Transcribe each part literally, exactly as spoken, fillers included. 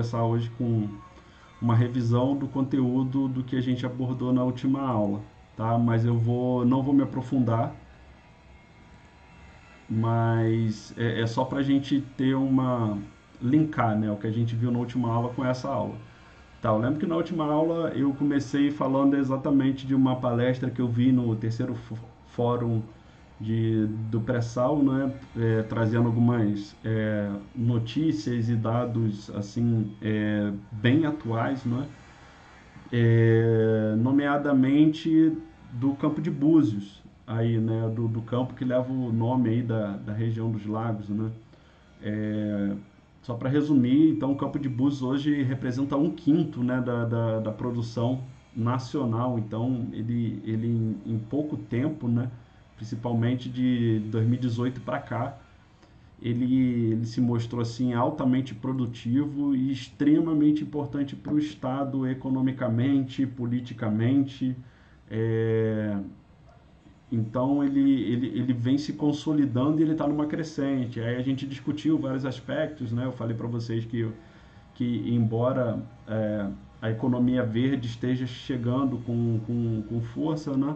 começar hoje com uma revisão do conteúdo do que a gente abordou na última aula, tá? Mas eu vou, não vou me aprofundar, mas é, é só para a gente ter uma linkar, né, o que a gente viu na última aula com essa aula. Tá, eu lembro que na última aula eu comecei falando exatamente de uma palestra que eu vi no terceiro fórum de, do pré-sal, né, é, trazendo algumas é, notícias e dados assim é, bem atuais, né, é, nomeadamente do Campo de Búzios, aí, né, do, do campo que leva o nome aí da, da região dos lagos, né. É, só para resumir, então o Campo de Búzios hoje representa um quinto, né, da, da, da produção nacional. Então ele, ele em, em pouco tempo, né, principalmente de dois mil e dezoito para cá, ele, ele se mostrou assim altamente produtivo e extremamente importante para o Estado economicamente, politicamente. É, então ele, ele, ele vem se consolidando e ele está numa crescente. Aí a gente discutiu vários aspectos, né? Eu falei para vocês que, que embora é, a economia verde esteja chegando com, com, com força, né?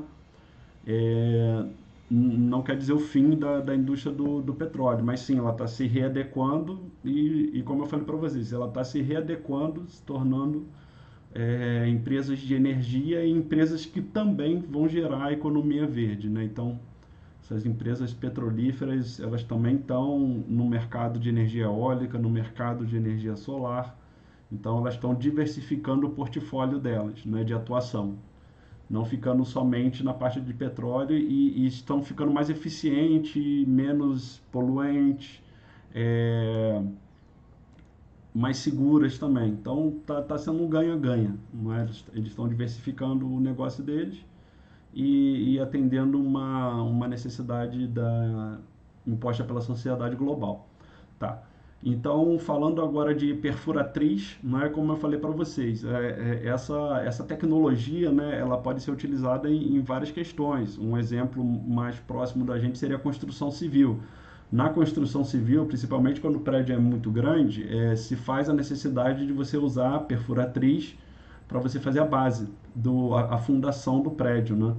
É, não quer dizer o fim da, da indústria do, do petróleo, mas sim, ela está se readequando e, e, como eu falei para vocês, ela está se readequando, se tornando é, empresas de energia e empresas que também vão gerar a economia verde, né? Então, essas empresas petrolíferas, elas também estão no mercado de energia eólica, no mercado de energia solar. Então, elas estão diversificando o portfólio delas, né, de atuação. Não ficando somente na parte de petróleo e, e estão ficando mais eficientes, menos poluentes, é, mais seguras também. Então, está tá sendo um ganha-ganha. É? Eles estão diversificando o negócio deles e, e atendendo uma, uma necessidade da, imposta pela sociedade global. Tá. Então, falando agora de perfuratriz, não é como eu falei para vocês, é, é, essa, essa tecnologia, né, ela pode ser utilizada em, em várias questões. Um exemplo mais próximo da gente seria a construção civil. Na construção civil, principalmente quando o prédio é muito grande, é, se faz a necessidade de você usar a perfuratriz para você fazer a base, do, a, a fundação do prédio, né?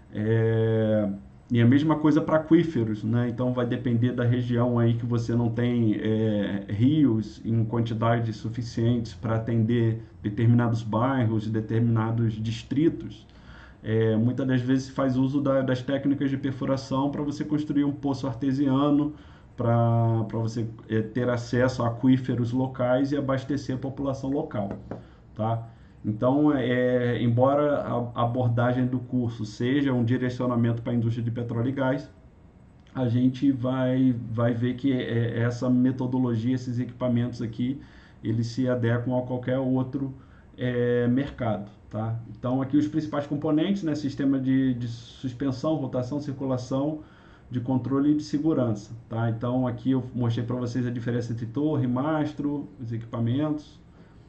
É, e a mesma coisa para aquíferos, né? Então vai depender da região aí que você não tem é, rios em quantidades suficientes para atender determinados bairros, determinados distritos. É, muitas das vezes se faz uso da, das técnicas de perfuração para você construir um poço artesiano, para você é, ter acesso a aquíferos locais e abastecer a população local, tá? Então, é, embora a abordagem do curso seja um direcionamento para a indústria de petróleo e gás, a gente vai, vai ver que é, essa metodologia, esses equipamentos aqui, eles se adequam a qualquer outro é, mercado. Tá? Então, aqui os principais componentes, né? Sistema de, de suspensão, rotação, circulação, de controle e de segurança. Tá? Então, aqui eu mostrei para vocês a diferença entre torre, mastro, os equipamentos.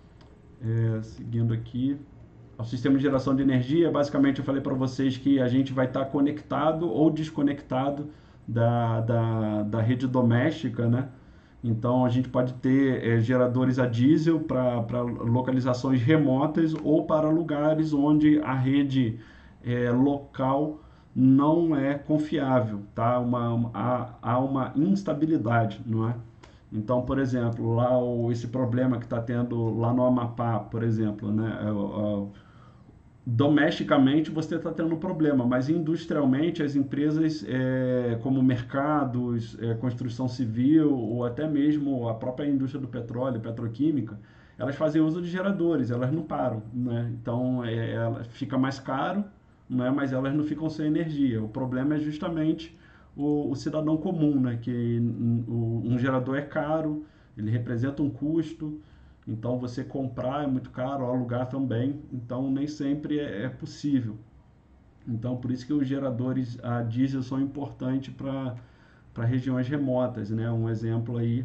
É, seguindo aqui, o sistema de geração de energia, basicamente eu falei para vocês que a gente vai estar tá conectado ou desconectado da, da, da rede doméstica, né? Então a gente pode ter é, geradores a diesel para localizações remotas ou para lugares onde a rede é, local não é confiável, tá? Uma, há, há uma instabilidade, não é? Então, por exemplo, lá o, esse problema que está tendo lá no Amapá, por exemplo, né? É, é, domesticamente você está tendo um problema, mas industrialmente as empresas é, como mercados, é, construção civil ou até mesmo a própria indústria do petróleo, petroquímica, elas fazem uso de geradores, elas não param, né? Então é, ela fica mais caro, né? Mas elas não ficam sem energia. O problema é justamente o, o cidadão comum, né? Que um, um gerador é caro, ele representa um custo. Então você comprar é muito caro, alugar também, então nem sempre é, é possível. Então por isso que os geradores a diesel são importantes para para regiões remotas, né? Um exemplo aí,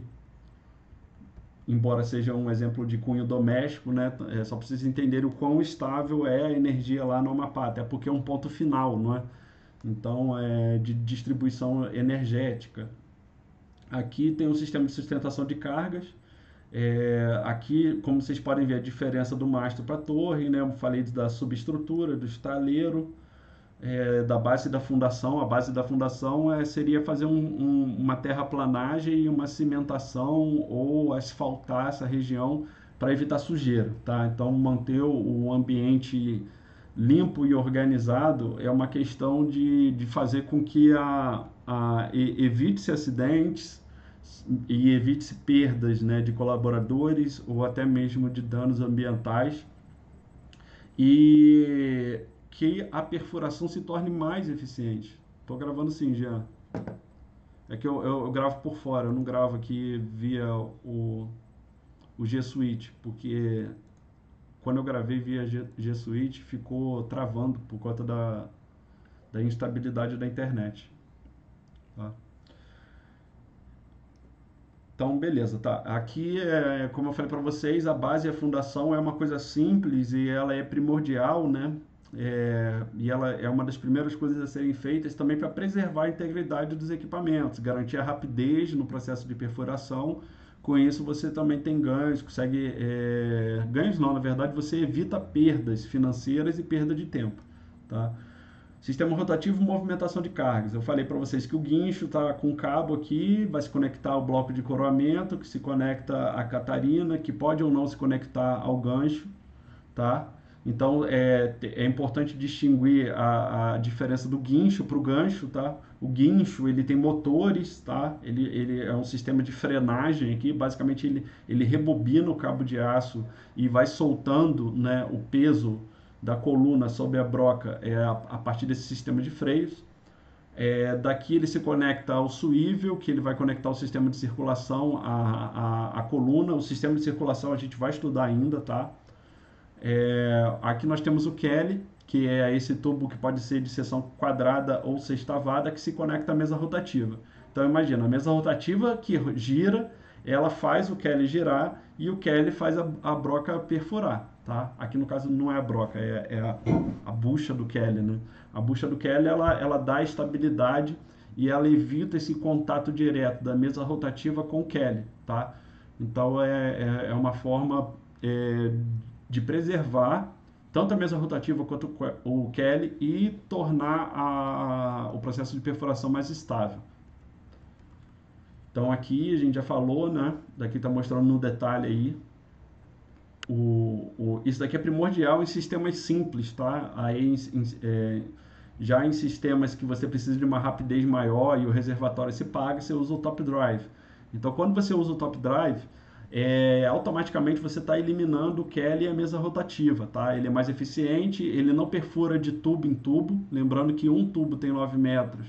embora seja um exemplo de cunho doméstico, né? É só para vocês entenderem o quão estável é a energia lá no Amapá, até porque é um ponto final, não é? Então é de distribuição energética. Aqui tem um sistema de sustentação de cargas. É, aqui, como vocês podem ver, a diferença do mastro para a torre, né? Eu falei da subestrutura, do estaleiro, é, da base da fundação. A base da fundação é, seria fazer um, um, uma terraplanagem e uma cimentação ou asfaltar essa região para evitar sujeira, tá? Então, manter o, o ambiente limpo e organizado é uma questão de, de fazer com que a, a, evite-se acidentes e evite-se perdas, né, de colaboradores ou até mesmo de danos ambientais, e que a perfuração se torne mais eficiente. Estou gravando sim, Jean. É que eu, eu, eu gravo por fora, eu não gravo aqui via o, o G Suite, porque quando eu gravei via G, G Suite ficou travando por conta da, da instabilidade da internet. Tá? Então, beleza, tá. Aqui, é, como eu falei para vocês, a base e a fundação é uma coisa simples e ela é primordial, né? É, e ela é uma das primeiras coisas a serem feitas também para preservar a integridade dos equipamentos, garantir a rapidez no processo de perfuração. Com isso, você também tem ganhos, consegue. É, ganhos não, na verdade, você evita perdas financeiras e perda de tempo, tá? Sistema rotativo, movimentação de cargas. Eu falei para vocês que o guincho está com um cabo aqui, vai se conectar ao bloco de coroamento, que se conecta à Catarina, que pode ou não se conectar ao gancho, tá? Então é, é importante distinguir a, a diferença do guincho para o gancho, tá? O guincho ele tem motores, tá? Ele, ele é um sistema de frenagem aqui, basicamente ele, ele rebobina o cabo de aço e vai soltando, né, o peso da coluna sobre a broca é a, a partir desse sistema de freios. É, daqui ele se conecta ao swivel, que ele vai conectar o sistema de circulação à, à, à coluna. O sistema de circulação a gente vai estudar ainda, tá? É, aqui nós temos o Kelly, que é esse tubo que pode ser de seção quadrada ou sextavada, que se conecta à mesa rotativa. Então imagina, a mesa rotativa que gira, ela faz o Kelly girar e o Kelly faz a, a broca perfurar. Tá? Aqui no caso não é a broca, é, é a, a bucha do Kelly, né? A bucha do Kelly ela, ela dá estabilidade e ela evita esse contato direto da mesa rotativa com o Kelly, tá? Então é, é, é uma forma é, de preservar tanto a mesa rotativa quanto o Kelly e tornar a, o processo de perfuração mais estável. Então aqui a gente já falou, né? Daqui está mostrando no detalhe aí. O, o, isso daqui é primordial em sistemas simples, tá? Aí, em, em, é, já em sistemas que você precisa de uma rapidez maior e o reservatório se paga, você usa o top drive. Então, quando você usa o top drive, é, automaticamente você está eliminando o Kelly e a mesa rotativa, tá? Ele é mais eficiente, ele não perfura de tubo em tubo, lembrando que um tubo tem nove metros,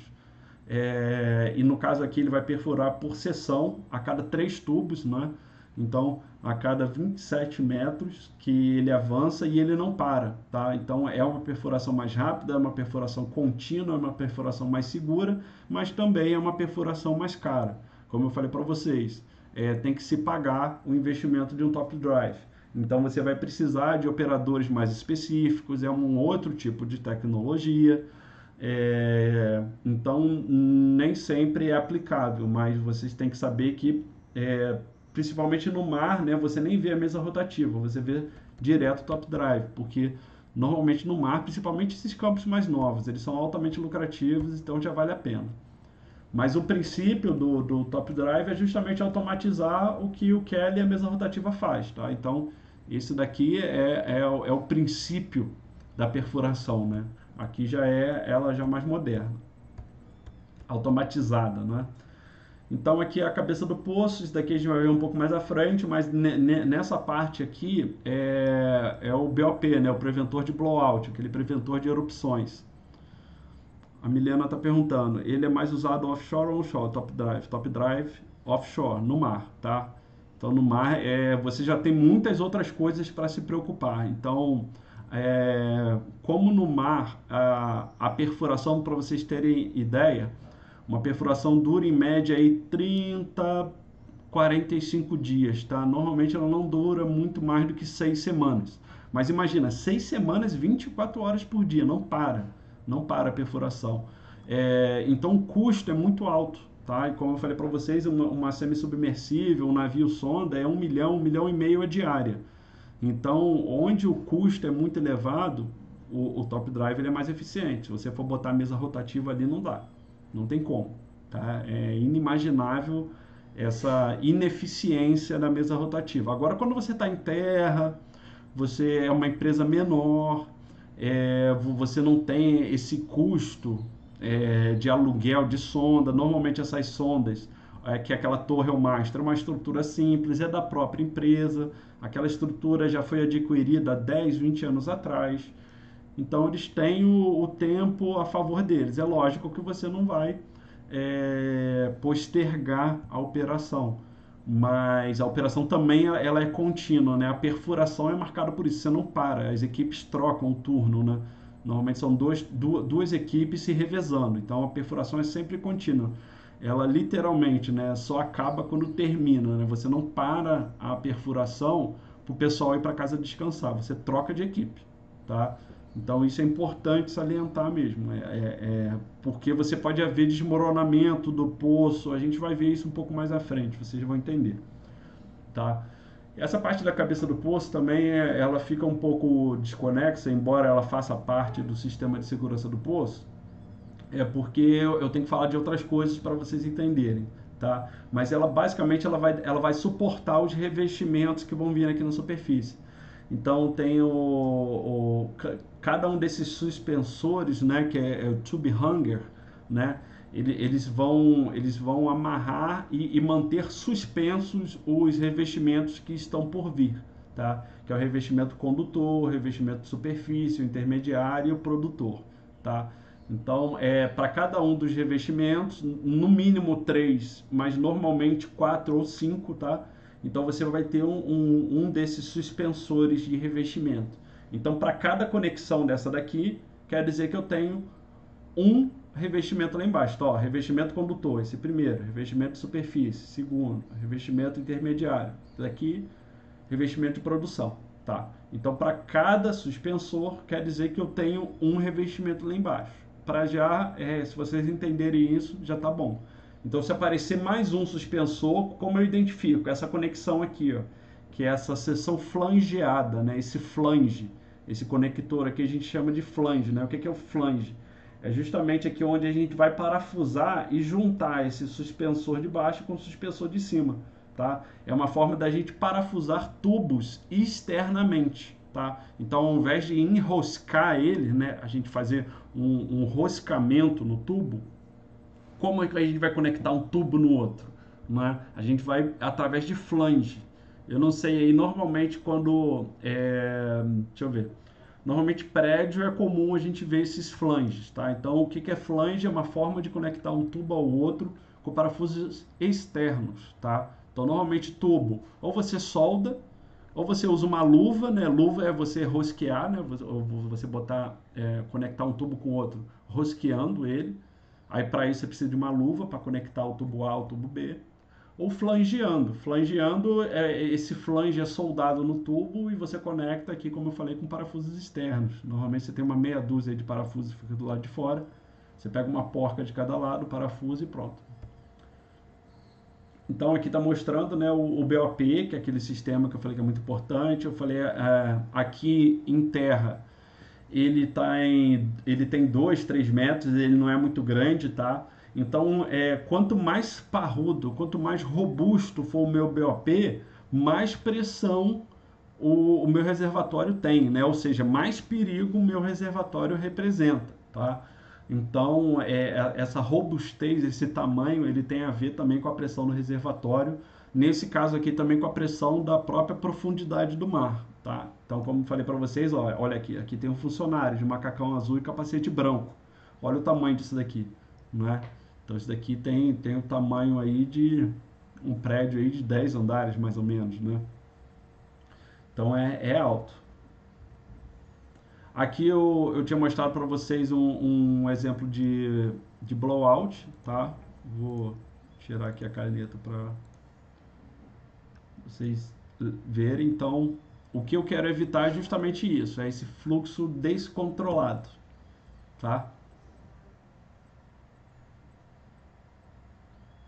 é, e no caso aqui ele vai perfurar por seção, a cada três tubos, né? Então, a cada vinte e sete metros que ele avança e ele não para, tá? Então, é uma perfuração mais rápida, é uma perfuração contínua, é uma perfuração mais segura, mas também é uma perfuração mais cara. Como eu falei para vocês, é, tem que se pagar o investimento de um top drive. Então, você vai precisar de operadores mais específicos, é um outro tipo de tecnologia. É, então, nem sempre é aplicável, mas vocês têm que saber que é, principalmente no mar, né, você nem vê a mesa rotativa, você vê direto top drive, porque normalmente no mar, principalmente esses campos mais novos, eles são altamente lucrativos, então já vale a pena. Mas o princípio do, do top drive é justamente automatizar o que o Kelly e a mesa rotativa faz, tá? Então, esse daqui é, é, é o princípio da perfuração, né? Aqui já é ela já mais moderna, automatizada, né? Então aqui é a cabeça do poço, isso daqui a gente vai ver um pouco mais à frente, mas nessa parte aqui é, é o B O P, né, o preventor de blowout, aquele preventor de erupções. A Milena está perguntando, ele é mais usado offshore ou onshore, top drive? Top drive offshore, no mar, tá? Então no mar é, você já tem muitas outras coisas para se preocupar. Então, é, como no mar a, a perfuração, para vocês terem ideia, uma perfuração dura em média aí trinta, quarenta e cinco dias, tá? Normalmente ela não dura muito mais do que seis semanas. Mas imagina, seis semanas, vinte e quatro horas por dia, não para, não para a perfuração. É, então o custo é muito alto, tá? E como eu falei para vocês, uma, uma semi-submersível, um navio sonda é um milhão, um milhão e meio a diária. Então, onde o custo é muito elevado, o, o top drive ele é mais eficiente. Se você for botar a mesa rotativa ali, não dá. Não tem como. Tá? É inimaginável essa ineficiência da mesa rotativa. Agora, quando você está em terra, você é uma empresa menor, é, você não tem esse custo é, de aluguel de sonda. Normalmente essas sondas, é, que é aquela torre ou mastro, é uma estrutura simples, é da própria empresa. Aquela estrutura já foi adquirida há dez, vinte anos atrás. Então eles têm o, o tempo a favor deles. É lógico que você não vai é, postergar a operação, mas a operação também ela é contínua, né? A perfuração é marcada por isso, você não para, as equipes trocam o turno, né? Normalmente são duas, duas, duas equipes se revezando, então a perfuração é sempre contínua. Ela literalmente, né, só acaba quando termina, né? Você não para a perfuração para o pessoal ir para casa descansar, você troca de equipe, tá? Então isso é importante salientar mesmo, é, é, é, porque você pode haver desmoronamento do poço, a gente vai ver isso um pouco mais à frente, vocês vão entender, tá? Essa parte da cabeça do poço também é, ela fica um pouco desconexa, embora ela faça parte do sistema de segurança do poço, é porque eu, eu tenho que falar de outras coisas para vocês entenderem, tá? Mas ela basicamente ela vai, ela vai suportar os revestimentos que vão vir aqui na superfície. Então tem o, o cada um desses suspensores, né, que é, é o tube hanger, né? Ele, eles vão eles vão amarrar e, e manter suspensos os revestimentos que estão por vir, tá? Que é o revestimento condutor, o revestimento de superfície, o intermediário e o produtor, tá? Então, é, para cada um dos revestimentos, no mínimo três, mas normalmente quatro ou cinco, tá? Então você vai ter um, um, um desses suspensores de revestimento. Então, para cada conexão dessa daqui, quer dizer que eu tenho um revestimento lá embaixo. Então, ó, revestimento condutor, esse primeiro, revestimento de superfície, segundo, revestimento intermediário, daqui, revestimento de produção, tá? Então, para cada suspensor, quer dizer que eu tenho um revestimento lá embaixo. Para já, é, se vocês entenderem isso, já tá bom. Então, se aparecer mais um suspensor, como eu identifico? Essa conexão aqui, ó, que é essa seção flangeada, né? Esse flange, esse conector aqui a gente chama de flange, né? O que é o flange? É justamente aqui onde a gente vai parafusar e juntar esse suspensor de baixo com o suspensor de cima, tá? É uma forma da gente parafusar tubos externamente, tá? Então, ao invés de enroscar ele, né, a gente fazer um, um roscamento no tubo, como é que a gente vai conectar um tubo no outro, né? A gente vai através de flange. Eu não sei aí, normalmente quando, é, deixa eu ver, normalmente prédio é comum a gente ver esses flanges, tá? Então o que que é flange? É uma forma de conectar um tubo ao outro com parafusos externos, tá? Então normalmente tubo, ou você solda, ou você usa uma luva, né? Luva é você rosquear, né? Ou você botar, é, conectar um tubo com o outro, rosqueando ele. Aí para isso você precisa de uma luva para conectar o tubo A ao tubo B. Ou flangeando. Flangeando, é, esse flange é soldado no tubo e você conecta aqui, como eu falei, com parafusos externos. Normalmente você tem uma meia dúzia de parafusos que fica do lado de fora. Você pega uma porca de cada lado, parafuso e pronto. Então aqui está mostrando, né, o, o B O P, que é aquele sistema que eu falei que é muito importante. Eu falei, é, aqui em terra, ele, tá em, ele tem dois, três metros, ele não é muito grande, tá? Então, é, quanto mais parrudo, quanto mais robusto for o meu B O P, mais pressão o, o meu reservatório tem, né? Ou seja, mais perigo o meu reservatório representa, tá? Então, é, essa robustez, esse tamanho, ele tem a ver também com a pressão no reservatório. Nesse caso aqui também com a pressão da própria profundidade do mar, tá? Então, como falei para vocês, ó, olha aqui, aqui tem um funcionário de macacão azul e capacete branco. Olha o tamanho disso daqui, não é? Então, isso daqui tem, tem o tamanho aí de um prédio aí de dez andares, mais ou menos, né? Então, é, é alto. Aqui eu, eu tinha mostrado para vocês um, um exemplo de, de blowout, tá? Vou tirar aqui a caneta para vocês verem. Então, o que eu quero evitar é justamente isso, é esse fluxo descontrolado, tá?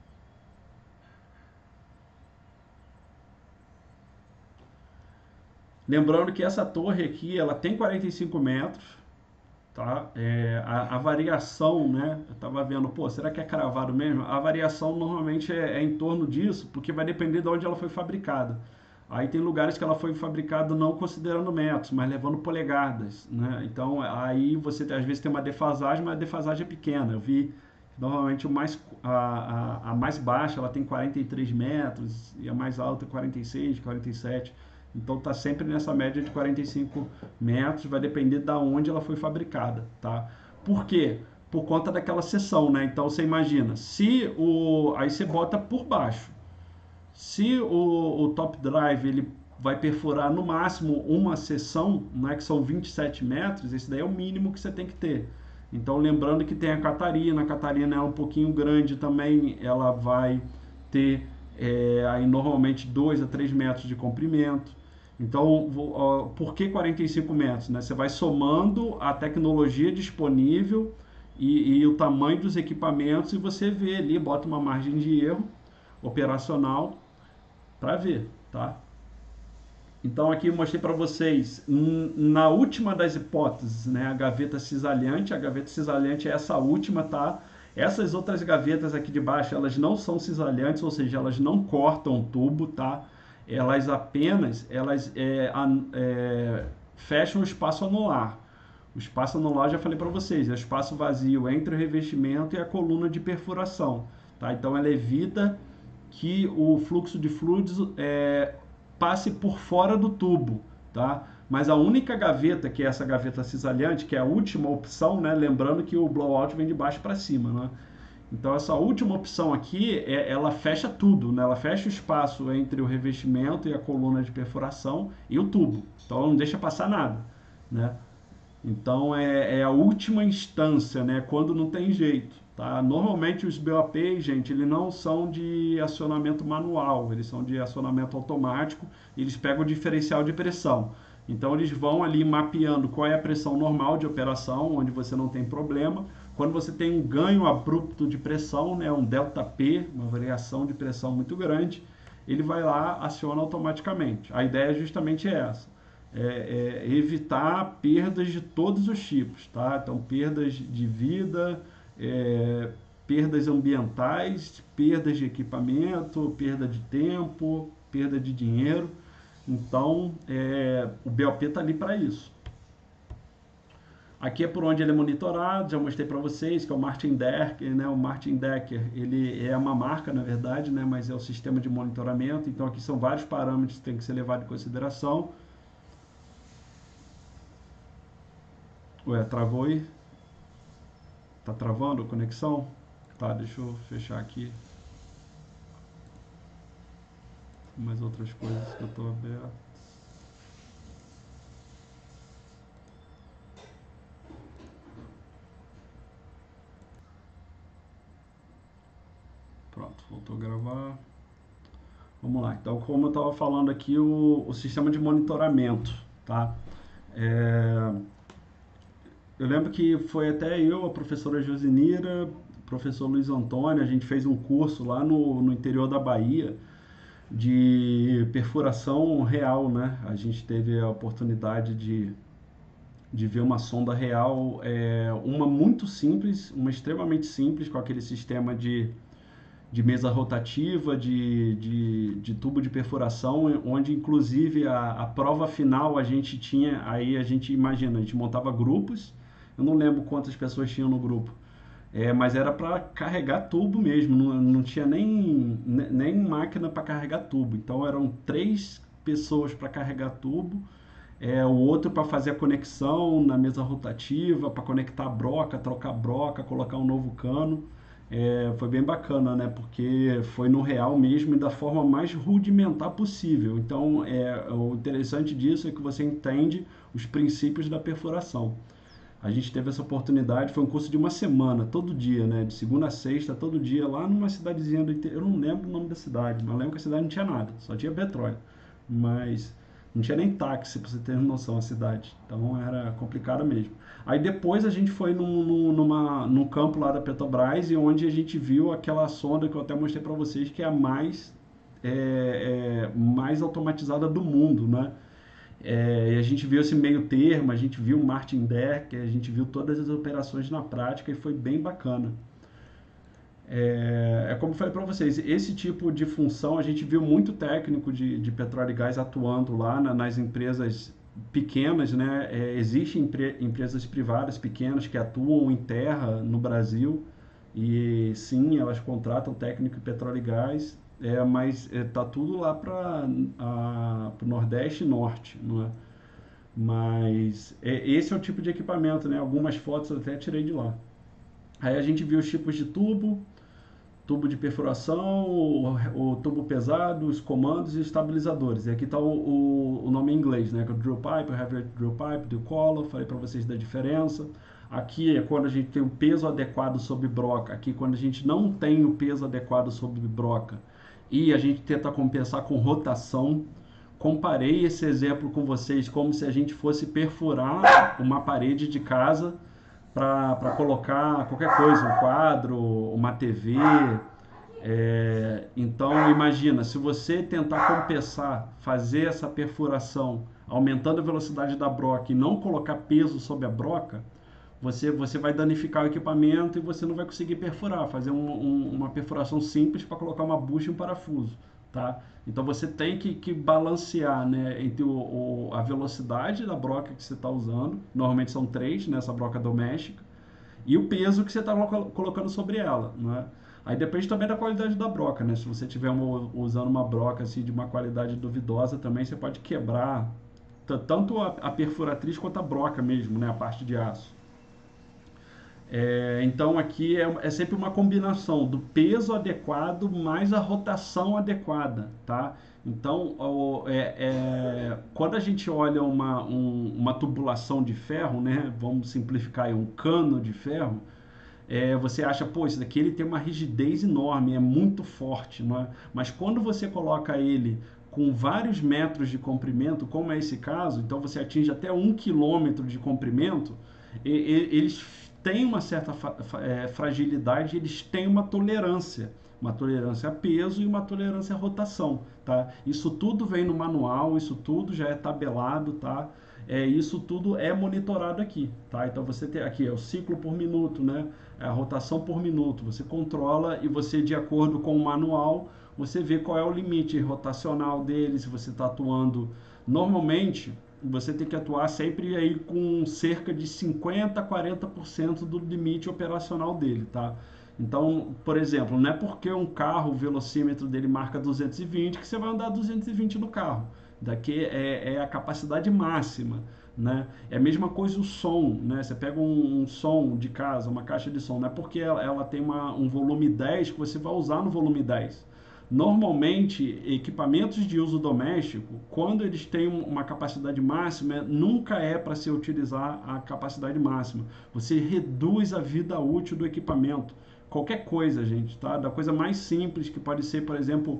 Lembrando que essa torre aqui, ela tem quarenta e cinco metros, tá? É, a, a variação, né? Eu tava vendo, pô, será que é cravado mesmo? A variação normalmente é, é em torno disso, porque vai depender de onde ela foi fabricada. Aí tem lugares que ela foi fabricada não considerando metros, mas levando polegadas, né? Então aí você às vezes tem uma defasagem, mas a defasagem é pequena. Eu vi normalmente o mais, a, a, a mais baixa ela tem quarenta e três metros e a mais alta quarenta e seis, quarenta e sete. Então está sempre nessa média de quarenta e cinco metros, vai depender da onde ela foi fabricada, tá? Por quê? Por conta daquela seção, né? Então você imagina, se o aí você bota por baixo. Se o, o top drive ele vai perfurar no máximo uma seção, né, que são vinte e sete metros, esse daí é o mínimo que você tem que ter. Então lembrando que tem a Catarina, a Catarina é um pouquinho grande também, ela vai ter é, aí normalmente dois a três metros de comprimento. Então, por que quarenta e cinco metros? Né? Você vai somando a tecnologia disponível e, e o tamanho dos equipamentos e você vê ali, bota uma margem de erro operacional para ver, tá? Então aqui eu mostrei para vocês, na última das hipóteses, né, a gaveta cisalhante, a gaveta cisalhante é essa última, tá? Essas outras gavetas aqui de baixo, elas não são cisalhantes, ou seja, elas não cortam o tubo, tá? Elas apenas, elas é, é, fecham o espaço anular. O espaço anular, já falei para vocês, é o espaço vazio entre o revestimento e a coluna de perfuração, tá? Então ela evita que o fluxo de fluidos é, passe por fora do tubo, tá? Mas a única gaveta, que é essa gaveta cisalhante, que é a última opção, né? Lembrando que o blowout vem de baixo para cima, né? Então essa última opção aqui, é, ela fecha tudo, né? Ela fecha o espaço entre o revestimento e a coluna de perfuração e o tubo. Então ela não deixa passar nada, né? Então é, é a última instância, né? Quando não tem jeito, tá? Normalmente os B O P, gente, eles não são de acionamento manual, eles são de acionamento automático. Eles pegam o diferencial de pressão. Então eles vão ali mapeando qual é a pressão normal de operação, onde você não tem problema. Quando você tem um ganho abrupto de pressão, né, um delta P, uma variação de pressão muito grande, ele vai lá, aciona automaticamente. A ideia é justamente essa. É, é evitar perdas de todos os tipos, tá? Então, perdas de vida, é, perdas ambientais, perdas de equipamento, perda de tempo, perda de dinheiro. Então, é, o B O P está ali para isso. Aqui é por onde ele é monitorado, já mostrei para vocês que é o Martin Decker, né? O Martin Decker, ele é uma marca, na verdade, né? Mas é o sistema de monitoramento. Então, aqui são vários parâmetros que tem que ser levado em consideração. Ué, travou aí? Tá travando a conexão? Tá, deixa eu fechar aqui. Mais outras coisas que eu tô aberto. Pronto, voltou a gravar. Vamos lá. Então, como eu estava falando aqui, o, o sistema de monitoramento, tá? É, eu lembro que foi até eu, a professora Josinira, o professor Luiz Antônio, a gente fez um curso lá no, no interior da Bahia de perfuração real, né? A gente teve a oportunidade de, de ver uma sonda real, é, uma muito simples, uma extremamente simples, com aquele sistema de, de mesa rotativa, de, de, de tubo de perfuração, onde inclusive a, a prova final a gente tinha, aí a gente imagina, a gente montava grupos, eu não lembro quantas pessoas tinham no grupo, é, mas era para carregar tubo mesmo, não, não tinha nem, nem máquina para carregar tubo. Então eram três pessoas para carregar tubo, é, o outro para fazer a conexão na mesa rotativa, para conectar a broca, trocar a broca, colocar um novo cano. É, foi bem bacana, né? Porque foi no real mesmo e da forma mais rudimentar possível. Então, é, o interessante disso é que você entende os princípios da perfuração. A gente teve essa oportunidade, foi um curso de uma semana, todo dia, né? De segunda a sexta, todo dia, lá numa cidadezinha do interior. Eu não lembro o nome da cidade, mas eu lembro que a cidade não tinha nada, só tinha petróleo. Mas não tinha nem táxi, pra você ter noção, a cidade. Então era complicado mesmo. Aí depois a gente foi num, num, numa, num campo lá da Petrobras, e onde a gente viu aquela sonda que eu até mostrei para vocês, que é a mais, é, é, mais automatizada do mundo, né? É, e a gente viu esse meio termo, a gente viu o Martin Deck, a gente viu todas as operações na prática e foi bem bacana. É, é como eu falei para vocês, esse tipo de função a gente viu muito técnico de, de petróleo e gás atuando lá na, nas empresas pequenas, né? É, existem empre, empresas privadas pequenas que atuam em terra no Brasil e sim, elas contratam técnico em petróleo e gás, é, mas está é, tudo lá para o Nordeste e Norte, não é? Mas é, esse é o tipo de equipamento, né? Algumas fotos eu até tirei de lá. Aí a gente viu os tipos de tubo, tubo de perfuração, o, o tubo pesado, os comandos e estabilizadores. E aqui está o, o, o nome em inglês, né? Que é o drill pipe, o heavy drill pipe, drill collar, falei para vocês da diferença. Aqui é quando a gente tem o peso adequado sobre broca. Aqui quando a gente não tem o peso adequado sobre broca e a gente tenta compensar com rotação. Comparei esse exemplo com vocês como se a gente fosse perfurar uma parede de casa para colocar qualquer coisa, um quadro, uma T V. É, então imagina, se você tentar compensar, fazer essa perfuração, aumentando a velocidade da broca e não colocar peso sobre a broca, você, você vai danificar o equipamento e você não vai conseguir perfurar, fazer um, um, uma perfuração simples para colocar uma bucha e um parafuso, tá? Então você tem que, que balancear, né, entre o, o, a velocidade da broca que você está usando, normalmente são três nessa broca doméstica, e o peso que você está colocando sobre ela, né? Aí depende também da qualidade da broca, né? Se você estiver usando uma broca assim, de uma qualidade duvidosa, também você pode quebrar tanto a, a perfuratriz quanto a broca mesmo, né? A parte de aço. É, então aqui é, é sempre uma combinação do peso adequado mais a rotação adequada, tá? Então, o, é, é, quando a gente olha uma, um, uma tubulação de ferro, né? Vamos simplificar aí, um cano de ferro, é, você acha, pô, esse daqui ele tem uma rigidez enorme, é muito forte, não é? Mas quando você coloca ele com vários metros de comprimento, como é esse caso, então você atinge até um quilômetro de comprimento, e, e, eles têm uma certa é, fragilidade, eles têm uma tolerância, uma tolerância a peso e uma tolerância a rotação, tá? Isso tudo vem no manual, isso tudo já é tabelado, tá? É, isso tudo é monitorado aqui, tá? Então você tem aqui é o ciclo por minuto, né? É a rotação por minuto. Você controla e você, de acordo com o manual, você vê qual é o limite rotacional dele, se você está atuando. Normalmente, você tem que atuar sempre aí com cerca de cinquenta a quarenta por cento do limite operacional dele, tá? Então, por exemplo, não é porque um carro, o velocímetro dele marca duzentos e vinte que você vai andar duzentos e vinte no carro. Daqui é, é a capacidade máxima, né? É a mesma coisa o som, né? Você pega um, um som de casa, uma caixa de som, não é porque ela, ela tem uma, um volume dez que você vai usar no volume dez. Normalmente, equipamentos de uso doméstico, quando eles têm uma capacidade máxima, nunca é para se utilizar a capacidade máxima. Você reduz a vida útil do equipamento. Qualquer coisa, gente, tá? Da coisa mais simples, que pode ser, por exemplo,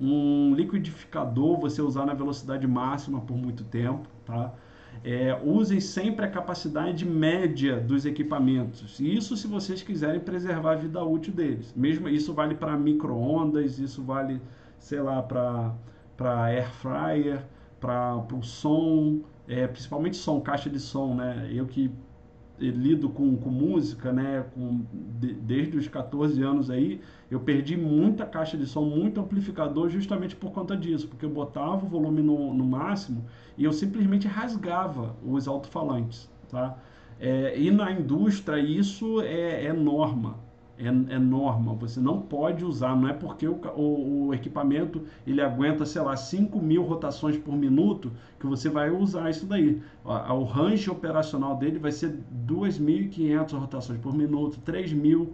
um liquidificador, você usar na velocidade máxima por muito tempo, tá? É, usem sempre a capacidade média dos equipamentos. Isso se vocês quiserem preservar a vida útil deles. Mesmo isso vale para micro-ondas, isso vale, sei lá, para para air fryer, para o som, é, principalmente som, caixa de som, né? Eu que lido com, com música, né, com, de, desde os quatorze anos aí, eu perdi muita caixa de som, muito amplificador justamente por conta disso, porque eu botava o volume no, no máximo e eu simplesmente rasgava os alto-falantes, tá? É, e na indústria isso é, é norma, é, é norma, você não pode usar, não é porque o, o, o equipamento ele aguenta, sei lá, cinco mil rotações por minuto que você vai usar isso daí. O, o range operacional dele vai ser duas mil e quinhentas rotações por minuto, três mil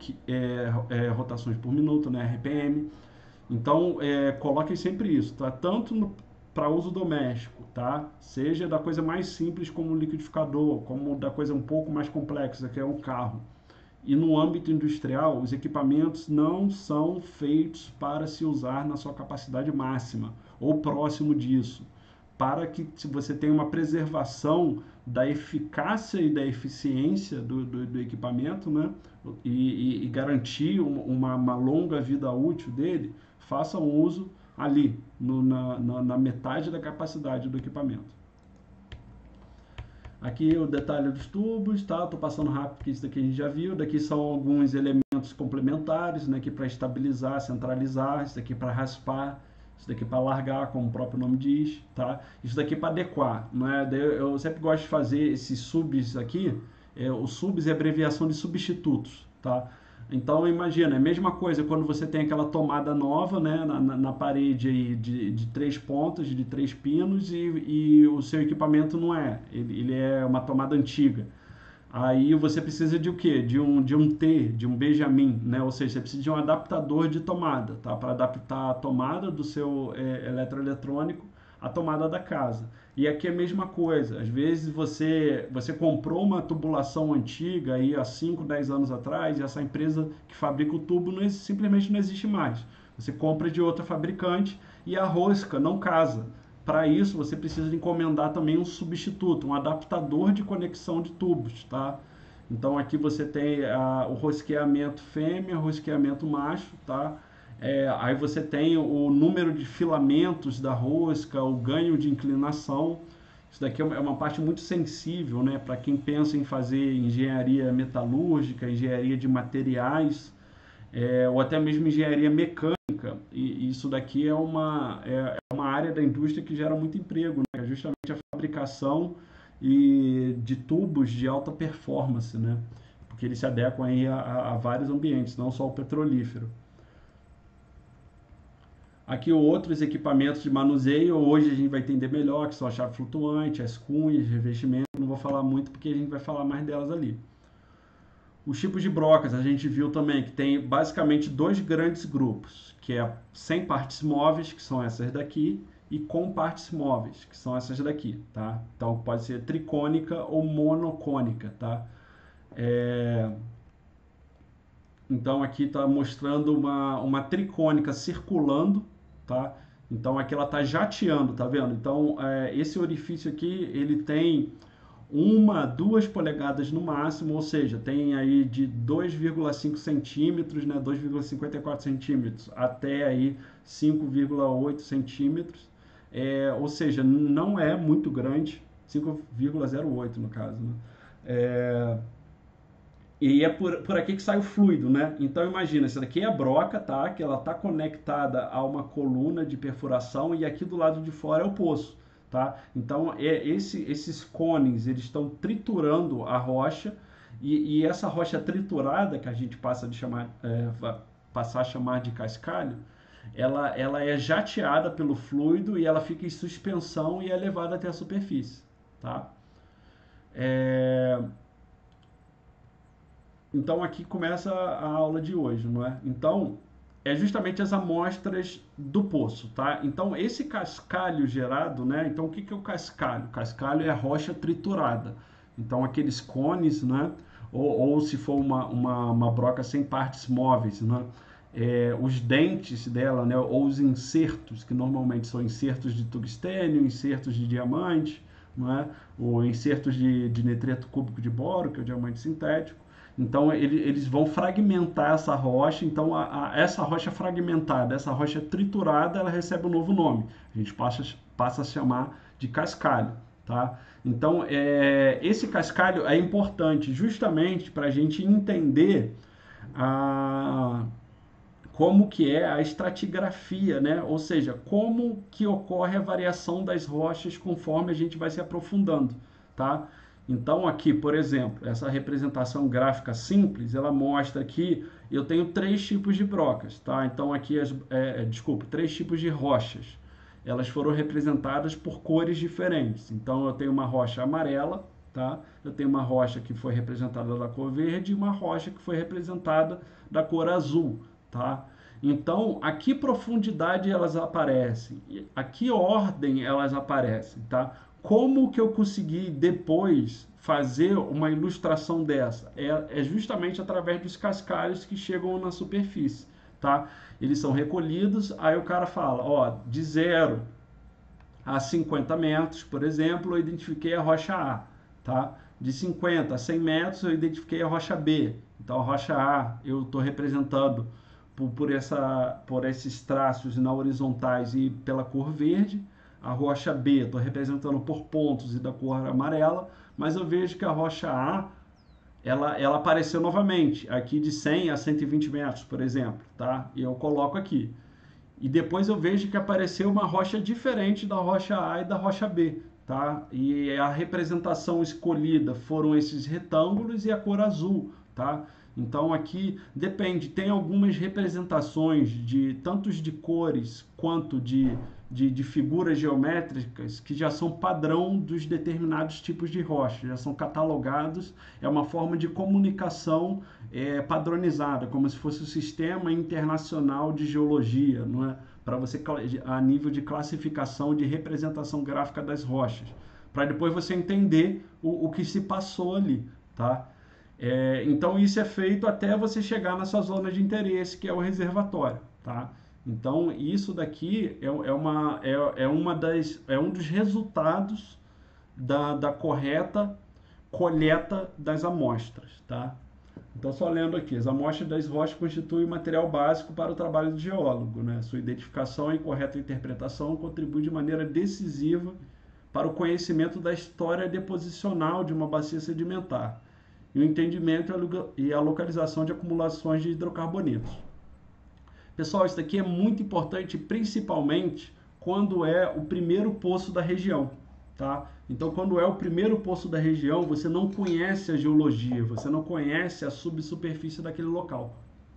é, é, rotações por minuto, né, R P M. Então, é, coloquem sempre isso, tá? Tanto para uso doméstico, tá? Seja da coisa mais simples como um liquidificador, como da coisa um pouco mais complexa, que é um carro. E no âmbito industrial, os equipamentos não são feitos para se usar na sua capacidade máxima ou próximo disso, para que você tenha uma preservação da eficácia e da eficiência do, do, do equipamento, né? E, e, e garantir uma, uma longa vida útil dele, faça um uso ali, no, na, na, na metade da capacidade do equipamento. Aqui o detalhe dos tubos, tá? Estou passando rápido porque isso daqui a gente já viu. Daqui são alguns elementos complementares, né? Aqui para estabilizar, centralizar, isso daqui para raspar, isso daqui para largar, como o próprio nome diz, tá? Isso daqui para adequar, né? Eu sempre gosto de fazer esses subs aqui. É, o subs é abreviação de substitutos, tá? Então imagina, é a mesma coisa quando você tem aquela tomada nova, né, na, na, na parede aí de, de três pontas, de três pinos, e, e o seu equipamento não é, ele, ele é uma tomada antiga. Aí você precisa de o quê? De um, de um T, de um Benjamin, né? Ou seja, você precisa de um adaptador de tomada, tá? Para adaptar a tomada do seu é, eletroeletrônico à tomada da casa. E aqui é a mesma coisa. Às vezes você, você comprou uma tubulação antiga aí há cinco, dez anos atrás, e essa empresa que fabrica o tubo não, simplesmente não existe mais. Você compra de outra fabricante e a rosca não casa. Para isso, você precisa encomendar também um substituto, um adaptador de conexão de tubos, tá? Então aqui você tem a, o rosqueamento fêmea, rosqueamento macho, tá? É, aí você tem o número de filamentos da rosca, o ganho de inclinação. Isso daqui é uma parte muito sensível, né? Para quem pensa em fazer engenharia metalúrgica, engenharia de materiais, é, ou até mesmo engenharia mecânica. E isso daqui é uma, é, é uma área da indústria que gera muito emprego, né? É justamente a fabricação e de tubos de alta performance, né? Porque eles se adequam aí a, a vários ambientes, não só o petrolífero. Aqui outros equipamentos de manuseio, hoje a gente vai entender melhor, que são a chave flutuante, as cunhas, revestimento. Não vou falar muito porque a gente vai falar mais delas ali. Os tipos de brocas, a gente viu também que tem basicamente dois grandes grupos, que é sem partes móveis, que são essas daqui, e com partes móveis, que são essas daqui, tá? Então pode ser tricônica ou monocônica, tá? É... Então aqui está mostrando uma, uma tricônica circulando, tá? Então aqui ela está jateando, tá vendo? Então é, esse orifício aqui, ele tem uma, duas polegadas no máximo, ou seja, tem aí de dois vírgula cinco centímetros, né, dois vírgula cinquenta e quatro centímetros até aí cinco vírgula oito centímetros, é, ou seja, não é muito grande, cinco vírgula zero oito no caso, né? É, e é por, por aqui que sai o fluido, né? Então imagina, essa daqui é a broca, tá? Que ela está conectada a uma coluna de perfuração e aqui do lado de fora é o poço, tá? Então é, esse, esses cones, eles estão triturando a rocha e, e essa rocha triturada, que a gente passa, de chamar, é, passar a chamar de cascalho, ela, ela é jateada pelo fluido e ela fica em suspensão e é levada até a superfície, tá? É... Então aqui começa a aula de hoje, não é? Então é justamente as amostras do poço, tá? Então esse cascalho gerado, né? Então o que que é o cascalho? O cascalho é a rocha triturada. Então aqueles cones, né? Ou, ou se for uma, uma, uma broca sem partes móveis, né? É, os dentes dela, né? Ou os insertos, que normalmente são insertos de tungstênio, insertos de diamante, não é? Ou insertos de, de nitreto cúbico de boro, que é o diamante sintético. Então ele, eles vão fragmentar essa rocha. Então a, a, essa rocha fragmentada, essa rocha triturada, ela recebe um novo nome. A gente passa, passa a chamar de cascalho, tá? Então é, esse cascalho é importante justamente para a gente entender a, como que é a estratigrafia, né? Ou seja, como que ocorre a variação das rochas conforme a gente vai se aprofundando, tá? Então aqui, por exemplo, essa representação gráfica simples, ela mostra que eu tenho três tipos de brocas, tá? Então aqui, as, é, desculpa, três tipos de rochas. Elas foram representadas por cores diferentes. Então eu tenho uma rocha amarela, tá? Eu tenho uma rocha que foi representada da cor verde e uma rocha que foi representada da cor azul, tá? Então, a que profundidade elas aparecem? A que ordem elas aparecem, tá? Como que eu consegui depois fazer uma ilustração dessa? É, é justamente através dos cascalhos que chegam na superfície, tá? Eles são recolhidos, aí o cara fala, ó, de zero a cinquenta metros, por exemplo, eu identifiquei a rocha A, tá? De cinquenta a cem metros, eu identifiquei a rocha B. Então, a rocha A, eu estou representando por, por, essa, por esses traços na horizontais e pela cor verde. a rocha B, estou representando por pontos e da cor amarela, mas eu vejo que a rocha A, ela, ela apareceu novamente, aqui de cem a cento e vinte metros, por exemplo, tá? E eu coloco aqui. E depois eu vejo que apareceu uma rocha diferente da rocha A e da rocha B, tá? E a representação escolhida foram esses retângulos e a cor azul, tá? Então aqui depende, tem algumas representações de tantos de cores quanto de, de, de figuras geométricas que já são padrão dos determinados tipos de rocha, já são catalogados, é uma forma de comunicação é, padronizada, como se fosse o sistema internacional de geologia, não é? Para você a nível de classificação de representação gráfica das rochas, para depois você entender o, o que se passou ali, tá? É, então isso é feito até você chegar na sua zona de interesse, que é o reservatório, tá? Então isso daqui é, é, uma, é, é, uma das, é um dos resultados da, da correta coleta das amostras, tá? Então só lendo aqui, as amostras das rochas constituem material básico para o trabalho do geólogo, né? Sua identificação e correta interpretação contribui de maneira decisiva para o conhecimento da história deposicional de uma bacia sedimentar e o entendimento e a localização de acumulações de hidrocarbonetos. Pessoal, isso daqui é muito importante, principalmente quando é o primeiro poço da região, tá? Então, quando é o primeiro poço da região, você não conhece a geologia, você não conhece a subsuperfície daquele local.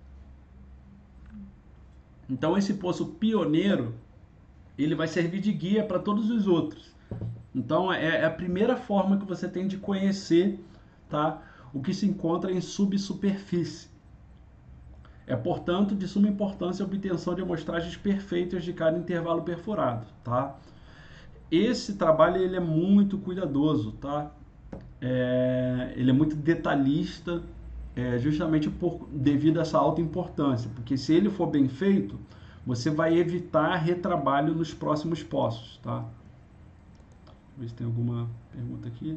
Então, esse poço pioneiro, ele vai servir de guia para todos os outros. Então, é a primeira forma que você tem de conhecer, tá, o que se encontra em subsuperfície. É, portanto, de suma importância a obtenção de amostragens perfeitas de cada intervalo perfurado, tá? Esse trabalho ele é muito cuidadoso, tá? É, ele é muito detalhista, é, justamente por, devido a essa alta importância, porque se ele for bem feito, você vai evitar retrabalho nos próximos poços, tá? Vamos ver se tem alguma pergunta aqui.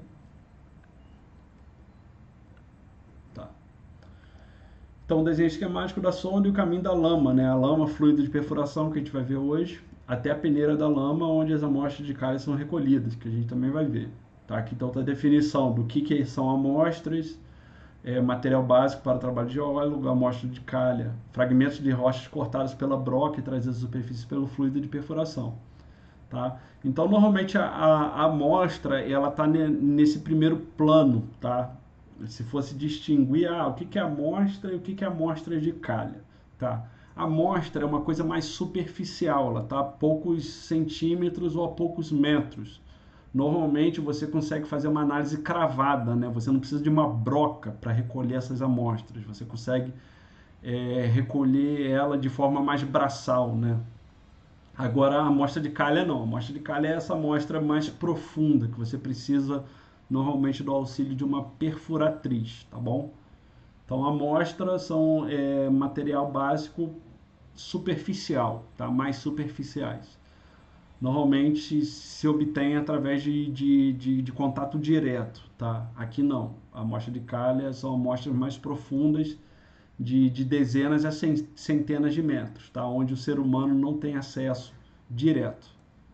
Tá. Então, o desenho esquemático da sonda e o caminho da lama, né? A lama fluida de perfuração que a gente vai ver hoje, até a peneira da lama, onde as amostras de calha são recolhidas, que a gente também vai ver. Tá? Aqui então a definição do que, que são amostras, é, material básico para o trabalho de geólogo, amostra de calha, fragmentos de rochas cortados pela broca e trazidos à superfície pelo fluido de perfuração. Tá? Então, normalmente a, a, a amostra ela está nesse primeiro plano, tá? Se fosse distinguir ah, o que, que é amostra e o que, que é amostra de calha, tá? A amostra é uma coisa mais superficial, ela está a poucos centímetros ou a poucos metros. Normalmente você consegue fazer uma análise cravada, né? Você não precisa de uma broca para recolher essas amostras, você consegue é, recolher ela de forma mais braçal, né? Agora a amostra de calha não, a amostra de calha é essa amostra mais profunda, que você precisa normalmente do auxílio de uma perfuratriz, tá bom? Então amostras são é, material básico superficial, tá? Mais superficiais. Normalmente se obtém através de, de, de, de contato direto, tá? Aqui não, a amostra de calha são amostras mais profundas, De, de dezenas a centenas de metros, tá? Onde o ser humano não tem acesso direto.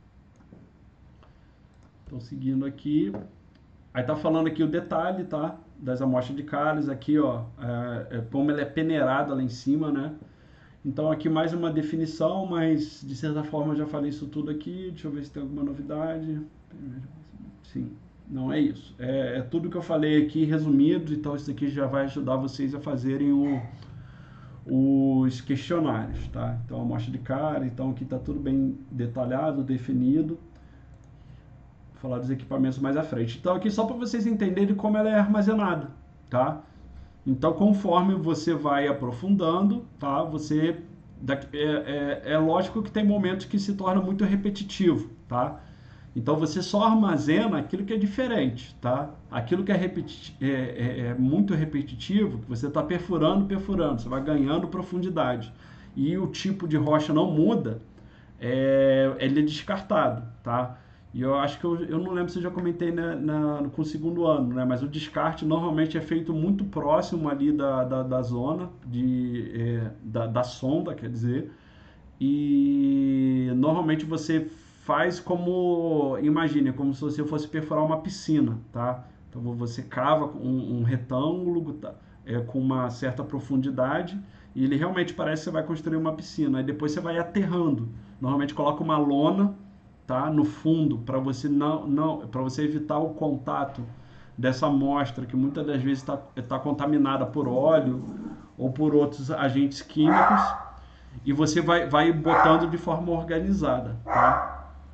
Então, seguindo aqui, aí tá falando aqui o detalhe, tá? Das amostras de cálice, aqui, ó, é, é, como ela é peneirada lá em cima, né? Então, aqui mais uma definição, mas de certa forma eu já falei isso tudo aqui. Deixa eu ver se tem alguma novidade. Sim. Não é isso. É, é tudo que eu falei aqui resumido, então isso aqui já vai ajudar vocês a fazerem o, os questionários, tá? Então, a amostra de cara, então aqui está tudo bem detalhado, definido. Vou falar dos equipamentos mais à frente. Então, aqui só para vocês entenderem como ela é armazenada, tá? Então, conforme você vai aprofundando, tá? Você, é, é, é lógico que tem momentos que se torna muito repetitivo, tá? Então você só armazena aquilo que é diferente, tá? Aquilo que é, repeti é, é, é muito repetitivo, que você está perfurando, perfurando, você vai ganhando profundidade. E o tipo de rocha não muda, é, ele é descartado, tá? E eu acho que eu, eu não lembro se eu já comentei na, na, com o segundo ano, né? Mas o descarte normalmente é feito muito próximo ali da, da, da zona, de, é, da, da sonda, quer dizer. E normalmente você faz como, imagine, como se você fosse perfurar uma piscina, tá? Então você cava um, um retângulo, tá? É, com uma certa profundidade e ele realmente parece que você vai construir uma piscina. Aí depois você vai aterrando. Normalmente coloca uma lona, tá, no fundo para você não, não, para você evitar o contato dessa amostra que muitas das vezes está tá contaminada por óleo ou por outros agentes químicos e você vai, vai botando de forma organizada, tá?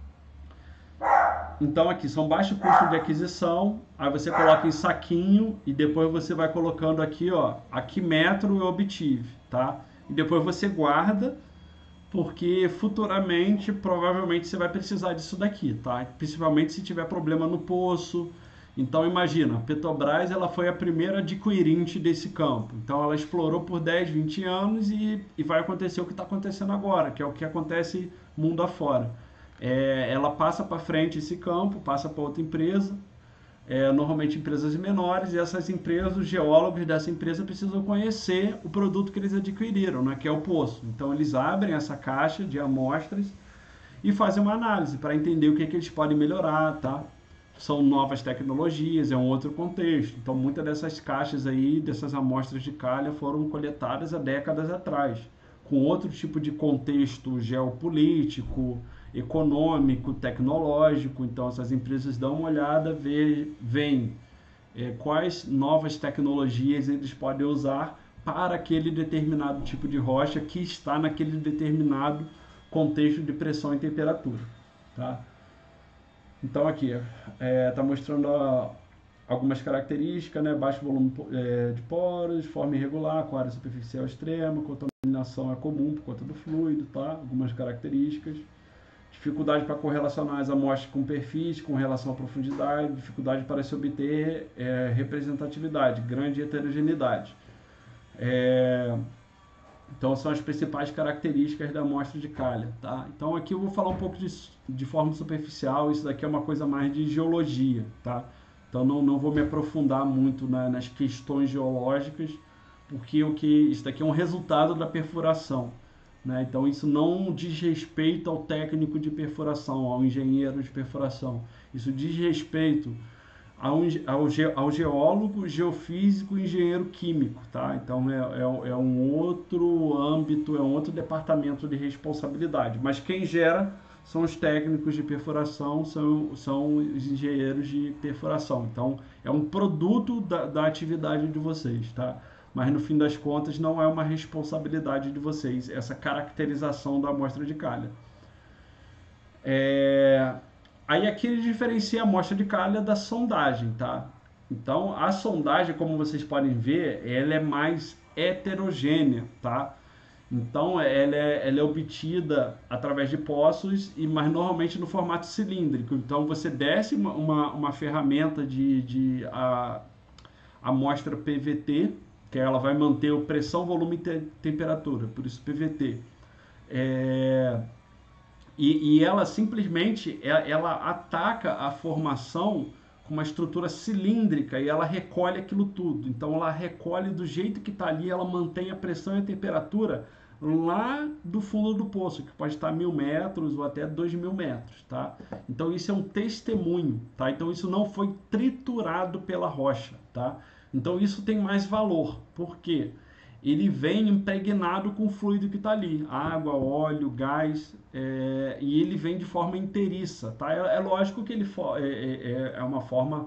Então aqui são baixo custo de aquisição, aí você coloca em saquinho e depois você vai colocando aqui, ó, a que metro eu obtive, tá? E depois você guarda, porque futuramente provavelmente você vai precisar disso daqui, tá? Principalmente se tiver problema no poço. Então imagina, a Petrobras ela foi a primeira adquirente desse campo. Então ela explorou por dez, vinte anos e, e vai acontecer o que está acontecendo agora, que é o que acontece mundo afora. É, ela passa para frente esse campo, passa para outra empresa, é, normalmente empresas menores, e essas empresas, os geólogos dessa empresa precisam conhecer o produto que eles adquiriram, né, que é o poço. Então eles abrem essa caixa de amostras e fazem uma análise para entender o que, que eles podem melhorar, tá? São novas tecnologias, é um outro contexto. Então muitas dessas caixas aí, dessas amostras de calha foram coletadas há décadas atrás, com outro tipo de contexto geopolítico, econômico, tecnológico. Então essas empresas dão uma olhada, veem é, quais novas tecnologias eles podem usar para aquele determinado tipo de rocha que está naquele determinado contexto de pressão e temperatura, tá? Então aqui está é, mostrando a, algumas características, né? Baixo volume é, de poros, forma irregular, com área superficial extrema, contaminação é comum por conta do fluido, tá? Algumas características. Dificuldade para correlacionar as amostras com perfis, com relação à profundidade, dificuldade para se obter é, representatividade, grande heterogeneidade. É, então são as principais características da amostra de calha, tá? Então aqui eu vou falar um pouco de, de forma superficial, isso daqui é uma coisa mais de geologia, tá? Então não, não vou me aprofundar muito na, nas questões geológicas, porque o que, isso daqui é um resultado da perfuração, né? Então isso não diz respeito ao técnico de perfuração, ao engenheiro de perfuração. Isso diz respeito ao, ao, ao geólogo, geofísico e engenheiro químico, tá? Então é, é, é um outro âmbito, é um outro departamento de responsabilidade. Mas quem gera são os técnicos de perfuração, são, são os engenheiros de perfuração. Então é um produto da, da atividade de vocês, tá? Mas no fim das contas não é uma responsabilidade de vocês essa caracterização da amostra de calha. É... Aí aqui ele diferencia a amostra de calha da sondagem, tá? Então a sondagem, como vocês podem ver, ela é mais heterogênea, tá? Então ela é, ela é obtida através de poços, e mas normalmente no formato cilíndrico. Então você desce uma, uma, uma ferramenta de, de a, amostra P V T, que ela vai manter o pressão, volume e te temperatura, por isso P V T. É... E, e ela simplesmente ela, ela ataca a formação com uma estrutura cilíndrica e ela recolhe aquilo tudo. Então ela recolhe do jeito que está ali, ela mantém a pressão e a temperatura lá do fundo do poço, que pode estar mil metros ou até dois mil metros, tá? Então isso é um testemunho, tá? Então isso não foi triturado pela rocha, tá? Então isso tem mais valor, por quê? Ele vem impregnado com o fluido que está ali, água, óleo, gás, é, e ele vem de forma inteiriça, tá? É, é lógico que ele é, é, é uma forma,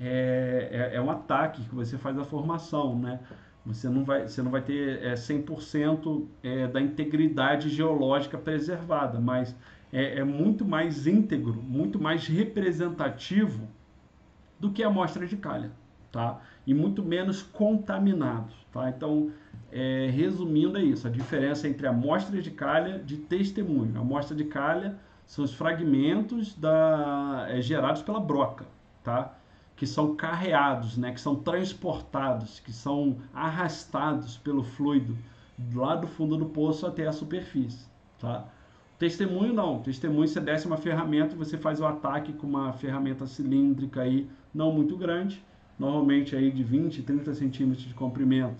é, é, é um ataque que você faz a formação, né? Você não vai, você não vai ter é, cem por cento é, da integridade geológica preservada, mas é, é muito mais íntegro, muito mais representativo do que a amostra de calha, tá? E muito menos contaminado, tá? Então, é, resumindo é isso, a diferença entre amostra de calha de testemunho. A amostra de calha são os fragmentos da, é, gerados pela broca, tá? Que são carreados, né? Que são transportados, que são arrastados pelo fluido lá do fundo do poço até a superfície, tá? Testemunho não, testemunho você desce uma ferramenta, você faz o ataque com uma ferramenta cilíndrica aí, não muito grande, normalmente aí de vinte, trinta centímetros de comprimento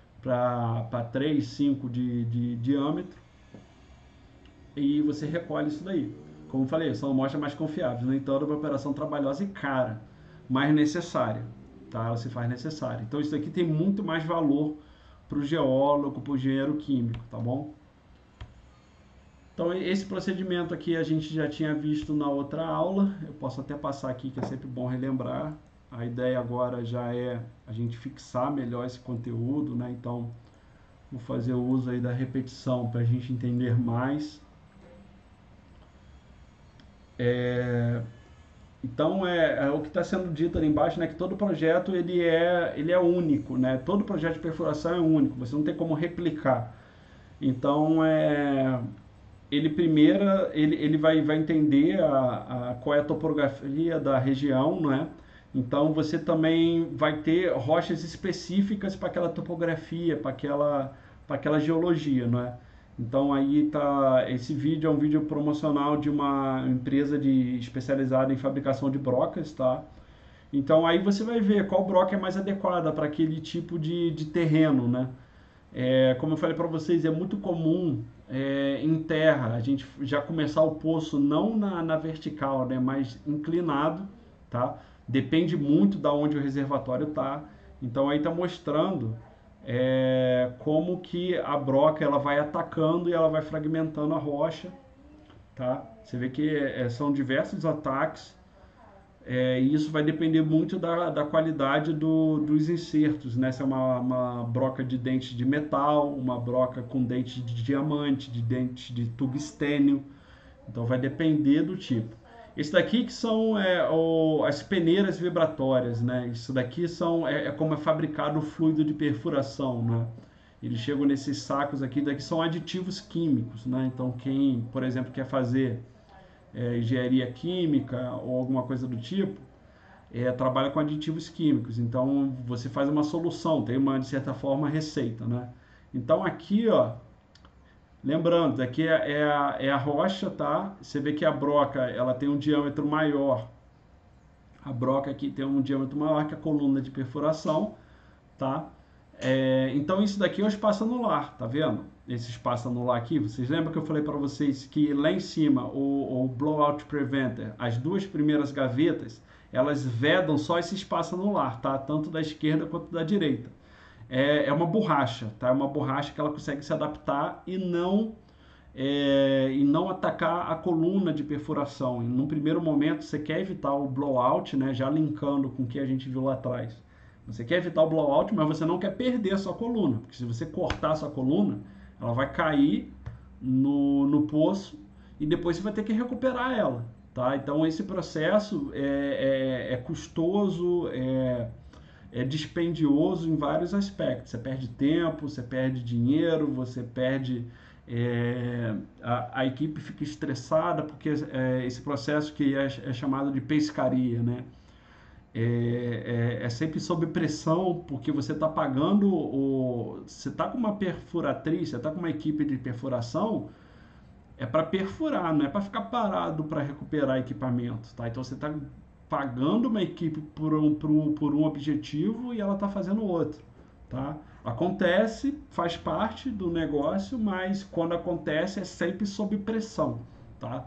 para três, cinco de, de diâmetro, e você recolhe isso daí. como eu falei, são amostras mais confiáveis. No entanto, é uma operação trabalhosa e cara, mas necessária, tá? Ela se faz necessária. Então isso aqui tem muito mais valor para o geólogo, para o engenheiro químico, tá bom? Então esse procedimento aqui a gente já tinha visto na outra aula, eu posso até passar aqui que é sempre bom relembrar. A ideia agora já é a gente fixar melhor esse conteúdo, né? Então vou fazer o uso aí da repetição para a gente entender mais. É, então é, é o que está sendo dito ali embaixo, né? Que todo projeto ele é, ele é único, né? Todo projeto de perfuração é único, você não tem como replicar. Então é ele primeiro ele, ele vai, vai entender a, a, qual é a topografia da região, não é? Então você também vai ter rochas específicas para aquela topografia, para aquela, para aquela geologia, não é? Então aí tá, esse vídeo é um vídeo promocional de uma empresa de, especializada em fabricação de brocas, tá? Então aí você vai ver qual broca é mais adequada para aquele tipo de, de terreno, né? É, como eu falei para vocês, é muito comum é, em terra a gente já começar o poço não na, na vertical, né, mas inclinado, tá? Depende muito da onde o reservatório tá. Então aí está mostrando é, como que a broca ela vai atacando e ela vai fragmentando a rocha, tá? Você vê que é, são diversos ataques. É, e isso vai depender muito da, da qualidade do, dos insertos, né? Se é uma, uma broca de dente de metal, uma broca com dente de diamante, de dente de tungstênio. Então vai depender do tipo. Esse daqui que são é, o, as peneiras vibratórias, né? Isso daqui são, é, é como é fabricado o fluido de perfuração, né? Eles chegam nesses sacos aqui, daqui são aditivos químicos, né? Então quem, por exemplo, quer fazer é, engenharia química ou alguma coisa do tipo, é, trabalha com aditivos químicos. Então você faz uma solução, tem uma, de certa forma, receita, né? Então aqui, ó, lembrando, aqui é, é, a, é a rocha, tá? Você vê que a broca, ela tem um diâmetro maior. A broca aqui tem um diâmetro maior que a coluna de perfuração, tá? É, então isso daqui é o espaço anular, tá vendo? Esse espaço anular aqui, vocês lembram que eu falei para vocês que lá em cima o, o blowout preventer, as duas primeiras gavetas, elas vedam só esse espaço anular, tá? Tanto da esquerda quanto da direita. É, é uma borracha, tá? É uma borracha que ela consegue se adaptar e não é, e não atacar a coluna de perfuração. E num primeiro momento você quer evitar o blowout, né? Já linkando com o que a gente viu lá atrás. Você quer evitar o blowout, mas você não quer perder a sua coluna, porque se você cortar a sua coluna, ela vai cair no, no poço e depois você vai ter que recuperar ela, tá? Então esse processo é, é, é custoso, é, é dispendioso em vários aspectos. Você perde tempo, você perde dinheiro, você perde... É, a, a equipe fica estressada porque é, esse processo que é, é chamado de pescaria, né? É, é, é sempre sob pressão, porque você está pagando, o, você está com uma perfuratriz, você está com uma equipe de perfuração, é para perfurar, não é para ficar parado para recuperar equipamento, tá? Então você está pagando uma equipe por um, por um, por um objetivo e ela está fazendo outro, tá? Acontece, faz parte do negócio, mas quando acontece é sempre sob pressão, tá?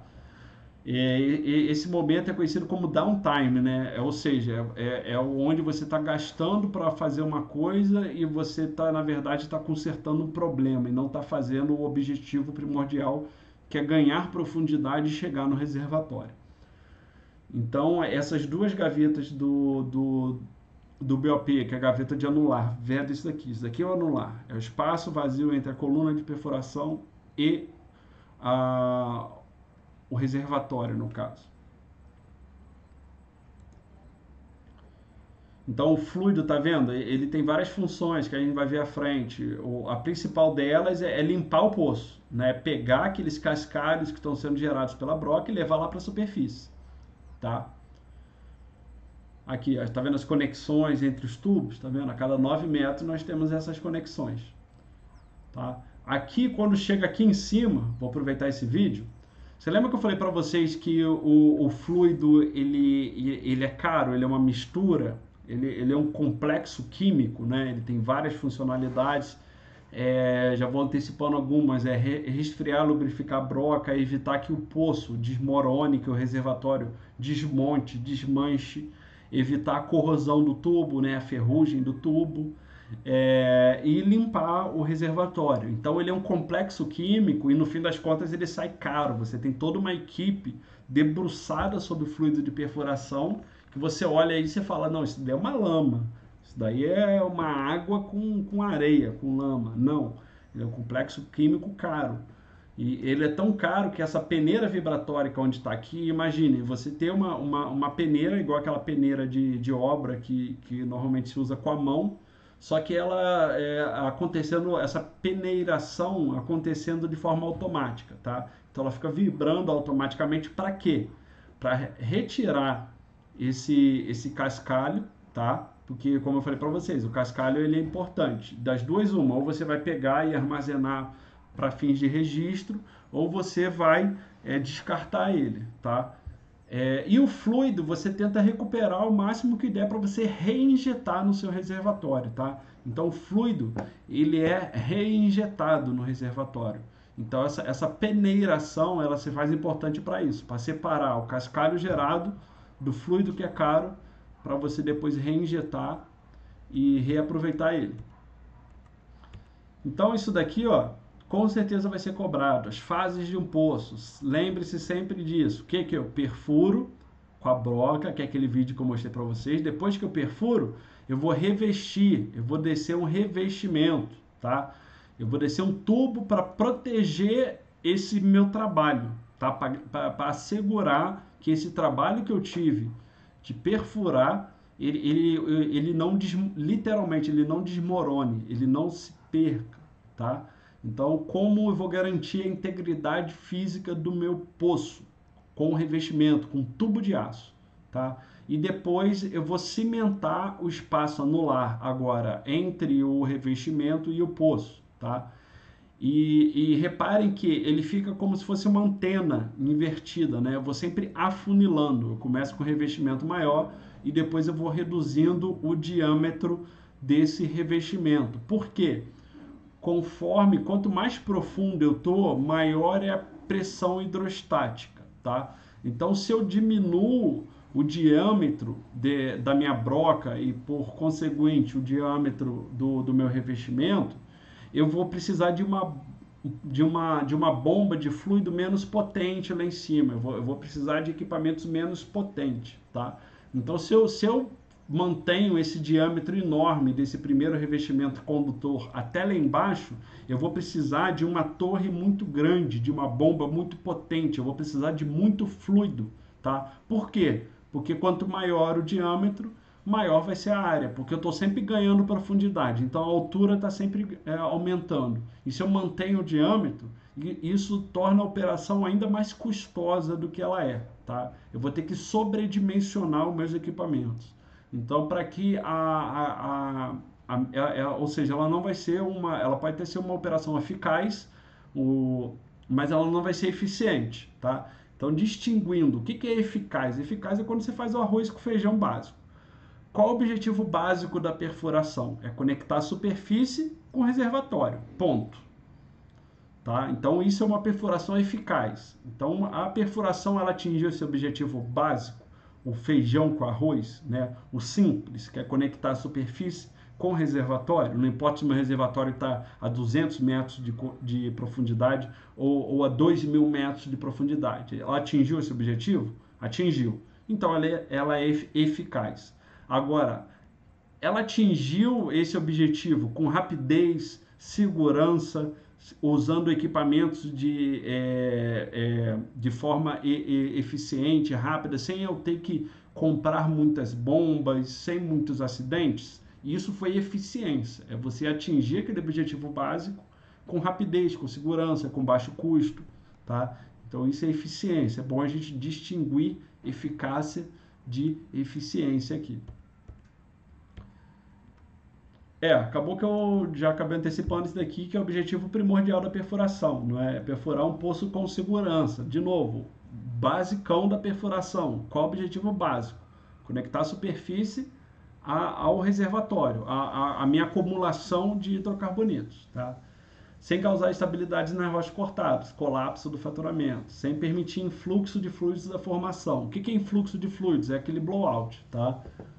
Esse momento é conhecido como downtime, né? Ou seja, é, é onde você está gastando para fazer uma coisa e você está, na verdade, está consertando um problema e não está fazendo o objetivo primordial, que é ganhar profundidade e chegar no reservatório. Então, essas duas gavetas do, do, do B O P, que é a gaveta de anular, veda isso daqui. Isso daqui é o anular, é o espaço vazio entre a coluna de perfuração e a o reservatório, no caso. Então o fluido, tá vendo? Ele tem várias funções que a gente vai ver à frente. A principal delas é limpar o poço, né? Pegar aqueles cascalhos que estão sendo gerados pela broca e levar lá para a superfície, tá? Aqui, tá vendo as conexões entre os tubos? Tá vendo? A cada nove metros nós temos essas conexões, tá? Aqui, quando chega aqui em cima, vou aproveitar esse vídeo. Você lembra que eu falei para vocês que o, o fluido ele, ele é caro, ele é uma mistura, ele, ele é um complexo químico, né? Ele tem várias funcionalidades, É, já vou antecipando algumas, é resfriar, lubrificar a broca, evitar que o poço desmorone, que o reservatório desmonte, desmanche, evitar a corrosão do tubo, né, a ferrugem do tubo, é, e limpar o reservatório. Então ele é um complexo químico e no fim das contas ele sai caro. Você tem toda uma equipe debruçada sobre o fluido de perfuração que você olha aí e você fala, não, isso daí é uma lama. Isso daí é uma água com, com areia, com lama. Não, ele é um complexo químico caro. E ele é tão caro que essa peneira vibratória onde está aqui, imagine, você ter uma, uma, uma peneira, igual aquela peneira de, de obra que, que normalmente se usa com a mão, só que ela é acontecendo, essa peneiração acontecendo de forma automática, tá? Então ela fica vibrando automaticamente para quê? Para retirar esse, esse cascalho, tá? Porque, como eu falei para vocês, o cascalho ele é importante. Das duas, uma, ou você vai pegar e armazenar para fins de registro, ou você vai é, descartar ele, tá? É, e o fluido você tenta recuperar o máximo que der para você reinjetar no seu reservatório, tá? Então o fluido ele é reinjetado no reservatório. Então essa, essa peneiração ela se faz importante para isso, para separar o cascalho gerado do fluido que é caro, para você depois reinjetar e reaproveitar ele. Então isso daqui, ó, com certeza vai ser cobrado. As fases de um poço, lembre-se sempre disso. O que que eu perfuro com a broca, que é aquele vídeo que eu mostrei para vocês. Depois que eu perfuro, eu vou revestir, eu vou descer um revestimento, tá? Eu vou descer um tubo para proteger esse meu trabalho, tá? Para assegurar que esse trabalho que eu tive de perfurar, ele, ele, ele não, literalmente, ele não desmorone, ele não se perca, tá? Então, como eu vou garantir a integridade física do meu poço? Com revestimento, com tubo de aço, tá? E depois eu vou cimentar o espaço anular agora entre o revestimento e o poço, tá? E, e reparem que ele fica como se fosse uma antena invertida, né? Eu vou sempre afunilando. Eu começo com revestimento maior e depois eu vou reduzindo o diâmetro desse revestimento. Por quê? Conforme, quanto mais profundo eu tô, maior é a pressão hidrostática, tá? Então, se eu diminuo o diâmetro de, da minha broca e, por conseguinte, o diâmetro do, do meu revestimento, eu vou precisar de uma, de, uma, de uma bomba de fluido menos potente lá em cima. Eu vou, eu vou precisar de equipamentos menos potentes, tá? Então, se eu, se eu mantenho esse diâmetro enorme desse primeiro revestimento condutor até lá embaixo, eu vou precisar de uma torre muito grande, de uma bomba muito potente, eu vou precisar de muito fluido, tá? Por quê? Porque quanto maior o diâmetro, maior vai ser a área, porque eu estou sempre ganhando profundidade, então a altura está sempre é, aumentando. E se eu mantenho o diâmetro, isso torna a operação ainda mais custosa do que ela é, tá? Eu vou ter que sobredimensionar os meus equipamentos. Então, para que a, a, a, a, a, ou seja, ela não vai ser uma, ela pode ter ser uma operação eficaz, o, mas ela não vai ser eficiente, tá? Então, distinguindo, o que, que é eficaz? Eficaz é quando você faz o arroz com feijão básico. Qual o objetivo básico da perfuração? É conectar a superfície com o reservatório, ponto. Tá? Então, isso é uma perfuração eficaz. Então, a perfuração ela atingiu esse objetivo básico, o feijão com arroz, né? O simples, que é conectar a superfície com o reservatório, não importa se o meu reservatório está a duzentos metros de, de profundidade ou, ou a dois mil metros de profundidade. Ela atingiu esse objetivo? Atingiu. Então ela é, ela é eficaz. Agora, ela atingiu esse objetivo com rapidez, segurança, usando equipamentos de, é, é, de forma e, e, eficiente, rápida, sem eu ter que comprar muitas bombas, sem muitos acidentes. Isso foi eficiência, é você atingir aquele objetivo básico com rapidez, com segurança, com baixo custo, tá? Então isso é eficiência, é bom a gente distinguir eficácia de eficiência aqui. É, acabou que eu já acabei antecipando isso daqui, que é o objetivo primordial da perfuração, não é? Perfurar um poço com segurança. De novo, basicão da perfuração. Qual o objetivo básico? Conectar a superfície a, ao reservatório, a, a, a minha acumulação de hidrocarbonetos, tá? Sem causar instabilidades nas rochas cortadas, colapso do faturamento, sem permitir influxo de fluidos da formação. O que é influxo de fluidos? É aquele blowout, tá?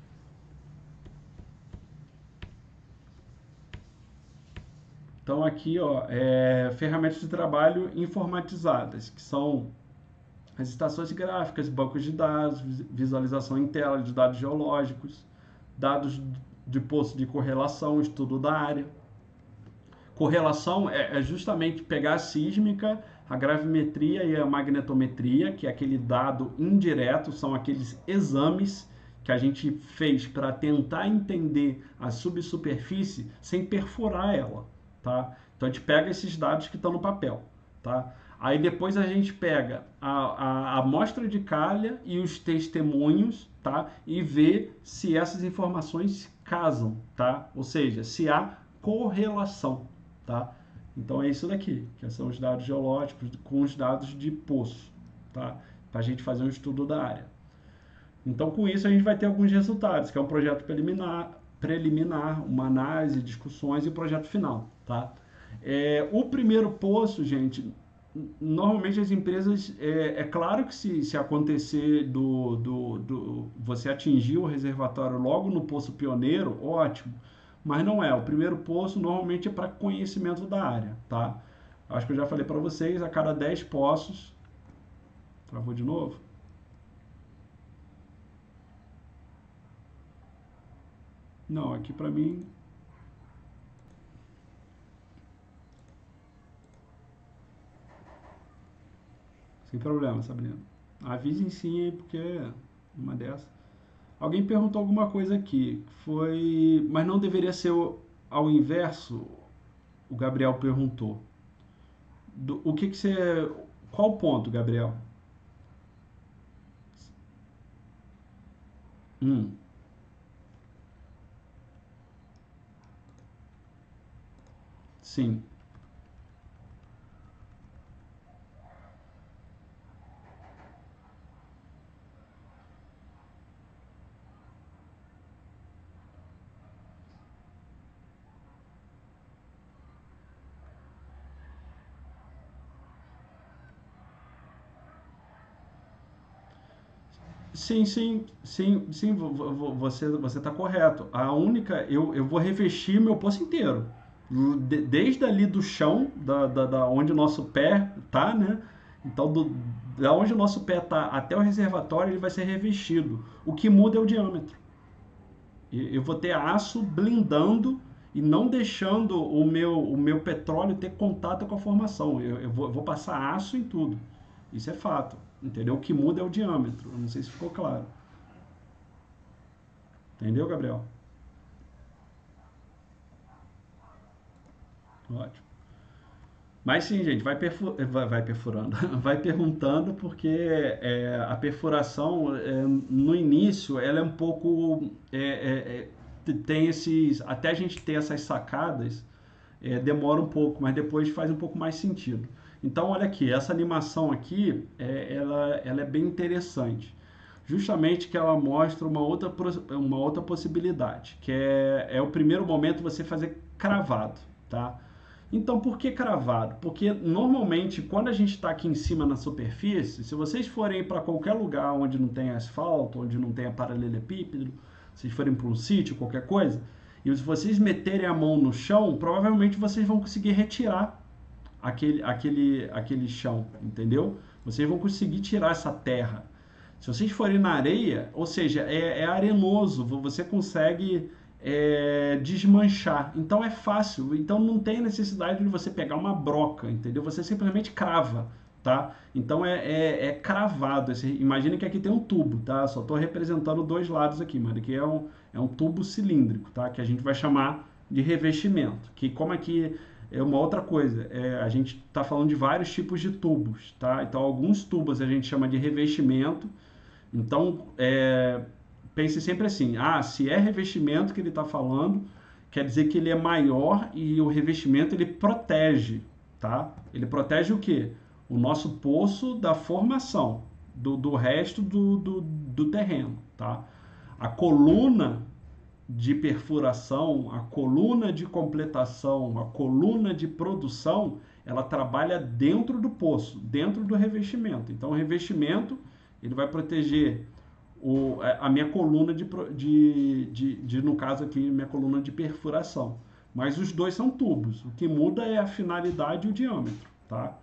Então aqui, ó, é, ferramentas de trabalho informatizadas, que são as estações gráficas, bancos de dados, visualização em tela de dados geológicos, dados de poço de correlação, estudo da área. Correlação é, é justamente pegar a sísmica, a gravimetria e a magnetometria, que é aquele dado indireto, são aqueles exames que a gente fez para tentar entender a subsuperfície sem perfurar ela, tá? Então a gente pega esses dados que estão no papel, tá? Aí depois a gente pega a, a, a amostra de calha e os testemunhos, tá? E vê se essas informações casam, tá? Ou seja, se há correlação, tá? Então é isso daqui, que são os dados geológicos com os dados de poço, tá? Para a gente fazer um estudo da área. Então com isso a gente vai ter alguns resultados, que é um projeto preliminar, preliminar uma análise, discussões e o projeto final, tá? É, o primeiro poço, gente, normalmente as empresas, é, é claro que se, se acontecer do, do, do você atingir o reservatório logo no poço pioneiro, ótimo, mas não é. O primeiro poço normalmente é para conhecimento da área, tá? Acho que eu já falei para vocês, a cada dez poços, travou de novo? Não, aqui para mim sem problema, Sabrina. Avise sim aí, porque uma dessas. Alguém perguntou alguma coisa aqui. Foi. Mas não deveria ser ao inverso? O Gabriel perguntou. Do, o que, que você. Qual o ponto, Gabriel? Hum. Sim. Sim, sim, sim, sim, vo- vo- você você está correto. A única, eu, eu vou revestir meu poço inteiro. De- desde ali do chão, da, da, da onde o nosso pé tá, né? Então, do, da onde o nosso pé tá até o reservatório, ele vai ser revestido. O que muda é o diâmetro. E- Eu vou ter aço blindando e não deixando o meu, o meu petróleo ter contato com a formação. Eu, eu vou, eu vou passar aço em tudo. Isso é fato. Entendeu? O que muda é o diâmetro. Eu não sei se ficou claro. Entendeu, Gabriel? Ótimo. Mas sim, gente, vai, perfu- vai, vai perfurando, vai perguntando, porque é, a perfuração, é, no início, ela é um pouco. É, é, é, tem esses. Até a gente ter essas sacadas, é, demora um pouco, mas depois faz um pouco mais sentido. Então, olha aqui, essa animação aqui, é, ela, ela é bem interessante. Justamente que ela mostra uma outra, uma outra possibilidade, que é, é o primeiro momento você fazer cravado, tá? Então, por que cravado? Porque normalmente, quando a gente está aqui em cima na superfície, se vocês forem para qualquer lugar onde não tem asfalto, onde não tem paralelepípedo, se vocês forem para um sítio, qualquer coisa, e se vocês meterem a mão no chão, provavelmente vocês vão conseguir retirar aquele, aquele, aquele chão, entendeu? Vocês vão conseguir tirar essa terra. Se vocês forem na areia, ou seja, é, é arenoso, você consegue é, desmanchar. Então é fácil. Então não tem necessidade de você pegar uma broca, entendeu? Você simplesmente crava, tá? Então é, é, é cravado. Imagina que aqui tem um tubo, tá? Só estou representando dois lados aqui, mas aqui é um, é um tubo cilíndrico, tá? Que a gente vai chamar de revestimento. Que como aqui é uma outra coisa, é, a gente está falando de vários tipos de tubos, tá? Então alguns tubos a gente chama de revestimento. Então, é, pense sempre assim: ah, se é revestimento que ele está falando, quer dizer que ele é maior e o revestimento ele protege, tá? Ele protege o quê? O nosso poço da formação, do, do resto do, do, do terreno, tá? A coluna de perfuração, a coluna de completação, a coluna de produção, ela trabalha dentro do poço, dentro do revestimento. Então, o revestimento ele vai proteger o, a minha coluna de, de, de, de, no caso aqui, minha coluna de perfuração. Mas os dois são tubos. O que muda é a finalidade e o diâmetro, tá?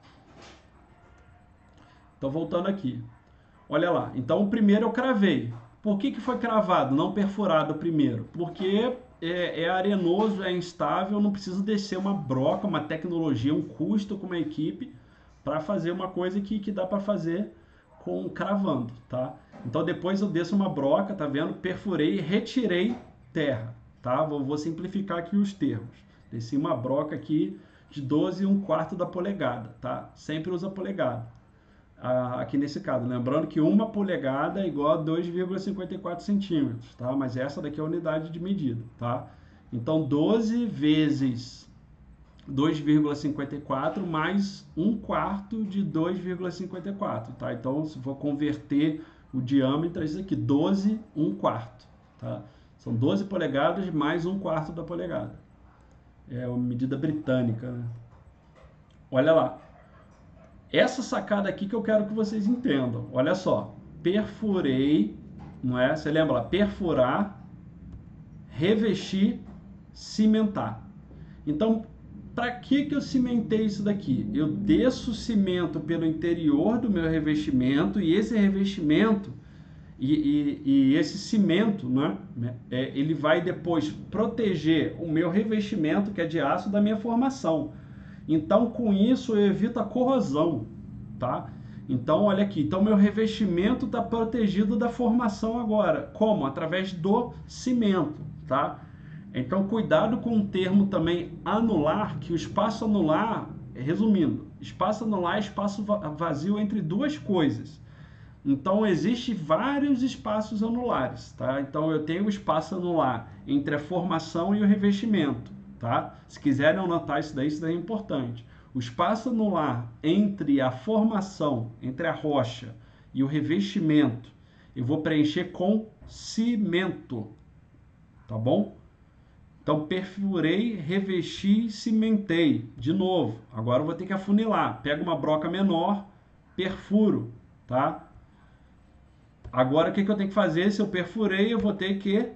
Então, voltando aqui. Olha lá. Então, o primeiro eu cravei. Por que que foi cravado, não perfurado primeiro? Porque é, é arenoso, é instável, não preciso descer uma broca, uma tecnologia, um custo com uma equipe para fazer uma coisa que, que dá para fazer com cravando, tá? Então depois eu desço uma broca, tá vendo? Perfurei e retirei terra, tá? Vou, vou simplificar aqui os termos. Desci uma broca aqui de doze e um quarto da polegada, tá? Sempre usa polegada. Ah, aqui nesse caso, lembrando que uma polegada é igual a dois vírgula cinquenta e quatro centímetros, tá? Mas essa daqui é a unidade de medida, tá? Então doze vezes dois vírgula cinquenta e quatro mais um quarto de dois vírgula cinquenta e quatro, tá? Então, se for converter o diâmetro, é isso aqui, doze, um quarto, tá? São doze polegadas mais um quarto da polegada. É uma medida britânica, né? Olha lá. Essa sacada aqui que eu quero que vocês entendam. Olha só. Perfurei, não é? Você lembra lá? Perfurar, revestir, cimentar. Então, para que que eu cimentei isso daqui? Eu desço o cimento pelo interior do meu revestimento e esse revestimento e, e, e esse cimento, né, é, ele vai depois proteger o meu revestimento, que é de aço, da minha formação. Então, com isso, eu evito a corrosão, tá? Então, olha aqui. Então, meu revestimento está protegido da formação agora. Como? Através do cimento, tá? Então, cuidado com o termo também anular, que o espaço anular, resumindo, espaço anular é espaço vazio entre duas coisas. Então, existe vários espaços anulares, tá? Então, eu tenho o espaço anular entre a formação e o revestimento, tá? Se quiserem anotar isso daí, isso daí é importante. O espaço anular entre a formação, entre a rocha e o revestimento, eu vou preencher com cimento, tá bom? Então, perfurei, revesti, cimentei. De novo, agora eu vou ter que afunilar. Pego uma broca menor, perfuro, tá? Agora, o que que eu tenho que fazer? Se eu perfurei, eu vou ter que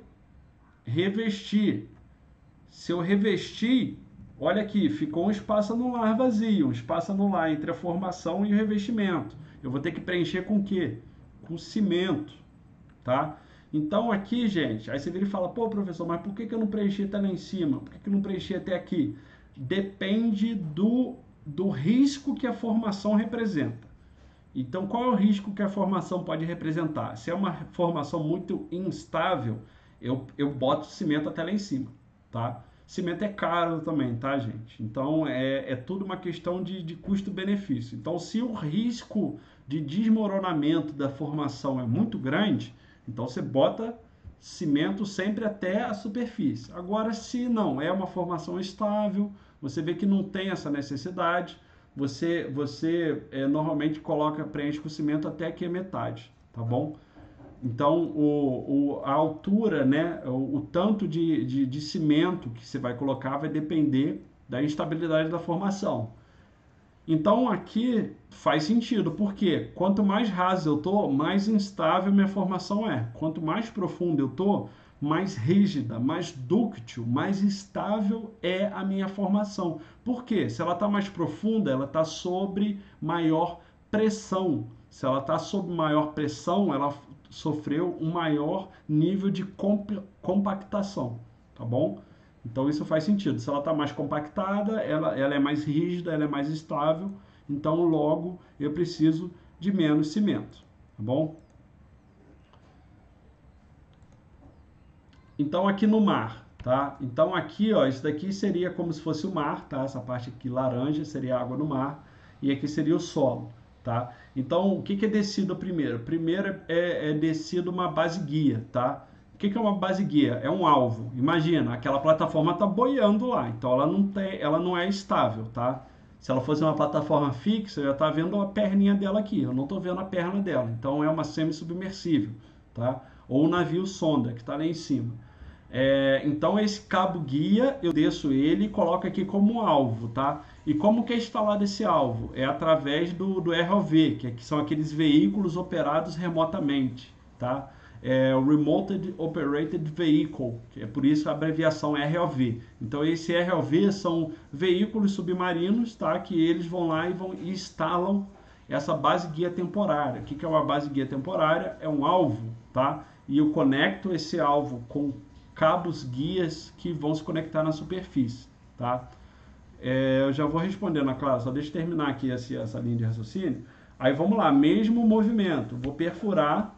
revestir. Se eu revestir, olha aqui, ficou um espaço anular vazio, um espaço anular entre a formação e o revestimento. Eu vou ter que preencher com o quê? Com cimento, tá? Então aqui, gente, aí você vira e fala, pô, professor, mas por que que eu não preenchi até lá em cima? Por que que eu não preenchi até aqui? Depende do, do risco que a formação representa. Então, qual é o risco que a formação pode representar? Se é uma formação muito instável, eu, eu boto cimento até lá em cima, tá? Cimento é caro também, tá, gente? Então, é, é tudo uma questão de, de custo-benefício. Então, se o risco de desmoronamento da formação é muito grande, então você bota cimento sempre até a superfície. Agora, se não é uma formação estável, você vê que não tem essa necessidade, você, você é, normalmente coloca, preenche com cimento até aqui a metade, tá bom? Então, o, o, a altura, né, o, o tanto de, de, de cimento que você vai colocar vai depender da instabilidade da formação. Então, aqui faz sentido, porque quanto mais raso eu tô, mais instável minha formação é. Quanto mais profundo eu tô, mais rígida, mais dúctil, mais estável é a minha formação. Por quê? Se ela está mais profunda, ela está sobre maior pressão. Se ela está sob maior pressão, ela sofreu um maior nível de comp compactação, tá bom? Então isso faz sentido. Se ela está mais compactada, ela, ela é mais rígida, ela é mais estável, então logo eu preciso de menos cimento, tá bom? Então aqui no mar, tá? Então aqui, ó, isso daqui seria como se fosse o mar, tá? Essa parte aqui laranja seria a água no mar e aqui seria o solo, tá? Então o que que é descido primeiro? Primeiro é, é descido uma base guia, tá? O que que é uma base guia? É um alvo. Imagina, aquela plataforma tá boiando lá, então ela não tem, ela não é estável, tá? Se ela fosse uma plataforma fixa, eu já tá vendo a perninha dela aqui, eu não tô vendo a perna dela, então é uma semi-submersível, tá? Ou um navio sonda que está lá em cima. É, então esse cabo guia, eu desço ele e coloco aqui como alvo, tá? E como que é instalado esse alvo? É através do, do R O V, que, é, que são aqueles veículos operados remotamente, tá? É o Remote Operated Vehicle, que é por isso a abreviação R O V. Então esse R O V são veículos submarinos, tá? Que eles vão lá e, vão, e instalam essa base guia temporária. O que, que é uma base guia temporária? É um alvo, tá? E eu conecto esse alvo com cabos guias que vão se conectar na superfície, tá? É, eu já vou respondendo, na classe, só deixa eu terminar aqui essa, essa linha de raciocínio. Aí vamos lá, mesmo movimento, vou perfurar,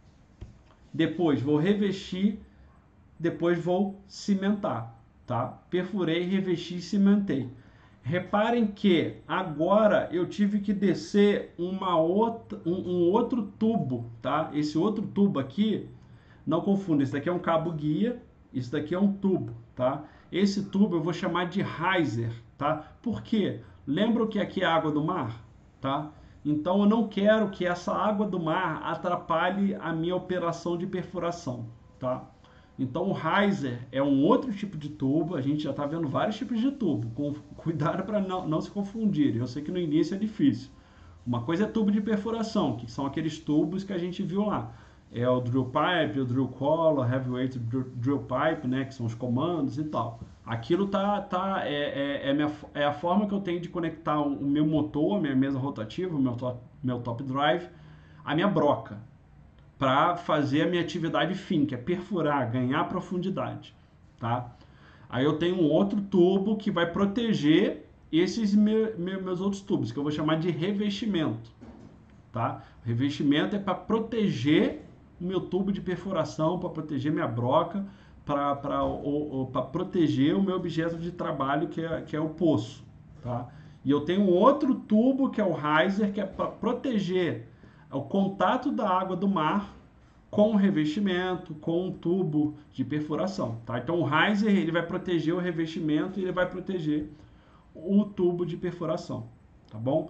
depois vou revestir, depois vou cimentar, tá? Perfurei, revesti e cimentei. Reparem que agora eu tive que descer uma outra, um, um outro tubo, tá? Esse outro tubo aqui, não confunda, esse daqui é um cabo guia, isso daqui é um tubo, tá? Esse tubo eu vou chamar de riser, tá? Por quê? Lembra que aqui é água do mar, tá? Então eu não quero que essa água do mar atrapalhe a minha operação de perfuração, tá? Então o riser é um outro tipo de tubo, a gente já está vendo vários tipos de tubo, com cuidado para não, não se confundir. Eu sei que no início é difícil. Uma coisa é tubo de perfuração, que são aqueles tubos que a gente viu lá. É o drill pipe, o drill collar, heavyweight drill pipe, né, que são os comandos e tal. Aquilo tá, tá, é, é, é, minha, é a forma que eu tenho de conectar o meu motor, a minha mesa rotativa, o meu top, meu top drive, a minha broca, para fazer a minha atividade fim, que é perfurar, ganhar profundidade, tá? Aí eu tenho um outro tubo que vai proteger esses me, me, meus outros tubos, que eu vou chamar de revestimento, tá? O revestimento é para proteger o meu tubo de perfuração, para proteger minha broca, para proteger o meu objeto de trabalho, que é, que é o poço, tá? E eu tenho outro tubo, que é o riser, que é para proteger o contato da água do mar com o revestimento, com o tubo de perfuração, tá? Então o riser, ele vai proteger o revestimento e ele vai proteger o tubo de perfuração, tá bom?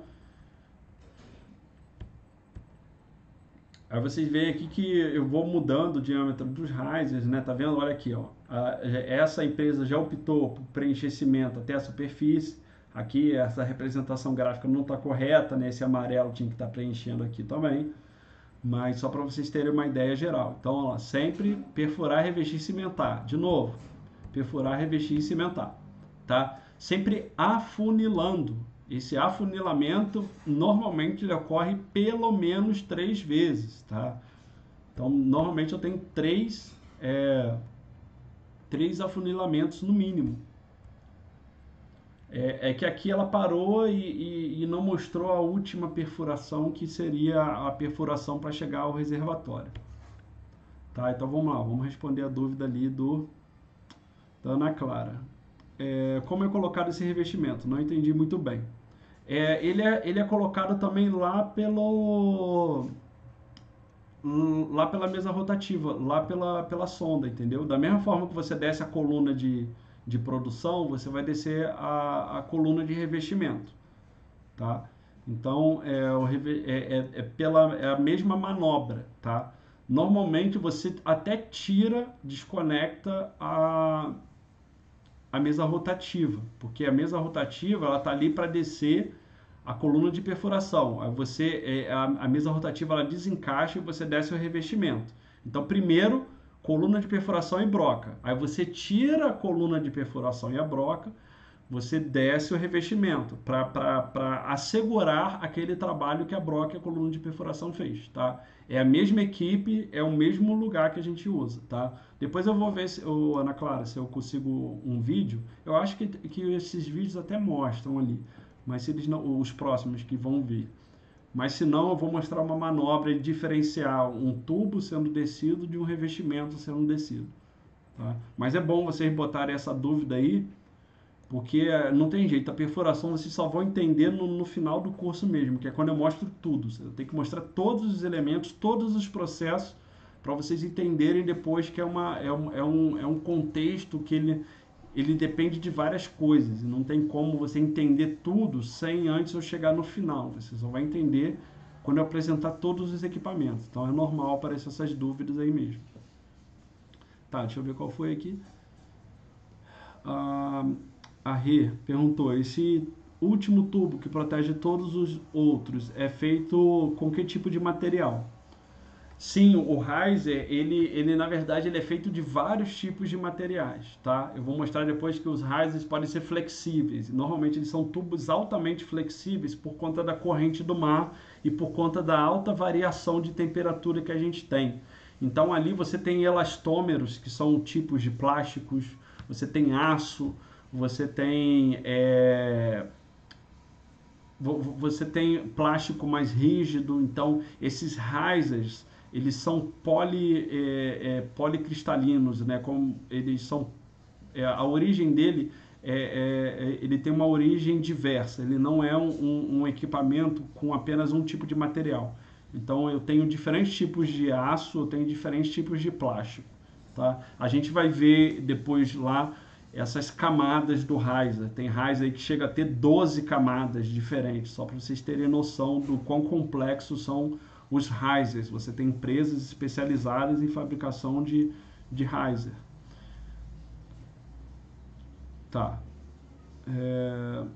Aí vocês veem aqui que eu vou mudando o diâmetro dos risers, né? Tá vendo? Olha aqui, ó. Essa empresa já optou por preencher cimento até a superfície. Aqui essa representação gráfica não está correta, né? Esse amarelo tinha que estar tá preenchendo aqui também. Mas só para vocês terem uma ideia geral. Então, ó, sempre perfurar, revestir e cimentar. De novo, perfurar, revestir e cimentar, tá? Sempre afunilando. Esse afunilamento normalmente ele ocorre pelo menos três vezes, tá? Então, normalmente eu tenho três, é, três afunilamentos no mínimo. É, é que aqui ela parou e, e, e não mostrou a última perfuração, que seria a perfuração para chegar ao reservatório. Tá, então vamos lá, vamos responder a dúvida ali do, da Ana Clara. É, como é colocado esse revestimento? Não entendi muito bem. É, ele, é, ele é colocado também lá pelo lá pela mesa rotativa, lá pela, pela sonda, entendeu? Da mesma forma que você desce a coluna de, de produção, você vai descer a, a coluna de revestimento, tá? Então, é, o, é, é, é, pela, é a mesma manobra, tá? Normalmente você até tira, desconecta a, a mesa rotativa, porque a mesa rotativa ela tá ali para descer a coluna de perfuração. Aí você, a, a mesa rotativa ela desencaixa e você desce o revestimento. Então, primeiro, coluna de perfuração e broca. Aí você tira a coluna de perfuração e a broca, você desce o revestimento para assegurar aquele trabalho que a broca e a coluna de perfuração fez, tá? É a mesma equipe, é o mesmo lugar que a gente usa, tá? Depois eu vou ver, se, oh, Ana Clara, se eu consigo um vídeo. Eu acho que, que esses vídeos até mostram ali, mas se eles não, os próximos que vão vir. Mas se não, eu vou mostrar uma manobra de diferenciar um tubo sendo descido de um revestimento sendo descido, tá? Mas é bom vocês botarem essa dúvida aí, porque não tem jeito, a perfuração vocês só vão entender no, no final do curso mesmo, que é quando eu mostro tudo. Eu tenho que mostrar todos os elementos, todos os processos, para vocês entenderem depois que é, uma, é, um, é, um, é um contexto que ele, ele depende de várias coisas. E não tem como você entender tudo sem antes eu chegar no final. Você só vai entender quando eu apresentar todos os equipamentos. Então é normal aparecer essas dúvidas aí mesmo. Tá, deixa eu ver qual foi aqui. Ah, a Rê perguntou, esse último tubo que protege todos os outros é feito com que tipo de material? Sim, o riser, ele, ele na verdade ele é feito de vários tipos de materiais, tá? Eu vou mostrar depois que os risers podem ser flexíveis. Normalmente eles são tubos altamente flexíveis por conta da corrente do mar e por conta da alta variação de temperatura que a gente tem. Então ali você tem elastômeros, que são tipos de plásticos, você tem aço, você tem é, você tem plástico mais rígido. Então esses risers eles são poli, é, é, policristalinos, né? Como eles são, é, a origem dele é, é, ele tem uma origem diversa. Ele não é um, um, um equipamento com apenas um tipo de material. Então eu tenho diferentes tipos de aço, eu tenho diferentes tipos de plástico, tá? A gente vai ver depois lá essas camadas do riser. Tem riser aí que chega a ter doze camadas diferentes, só para vocês terem noção do quão complexos são os risers. Você tem empresas especializadas em fabricação de, de riser. Tá. É...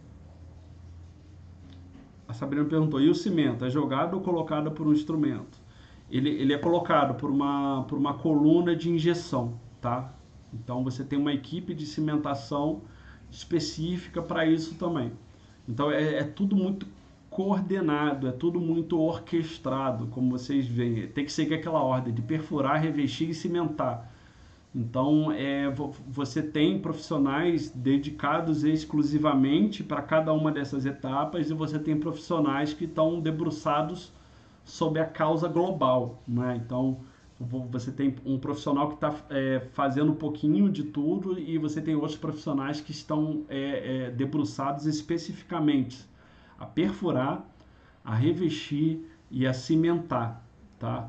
A Sabrina perguntou, e o cimento? É jogado ou colocado por um instrumento? Ele, ele é colocado por uma, por uma coluna de injeção, tá? Então você tem uma equipe de cimentação específica para isso também. Então é, é tudo muito coordenado, é tudo muito orquestrado, como vocês veem. Tem que seguir aquela ordem de perfurar, revestir e cimentar. Então é, você tem profissionais dedicados exclusivamente para cada uma dessas etapas e você tem profissionais que estão debruçados sobre a causa global, né? Então você tem um profissional que está é, fazendo um pouquinho de tudo e você tem outros profissionais que estão é, é, debruçados especificamente a perfurar, a revestir e a cimentar, tá?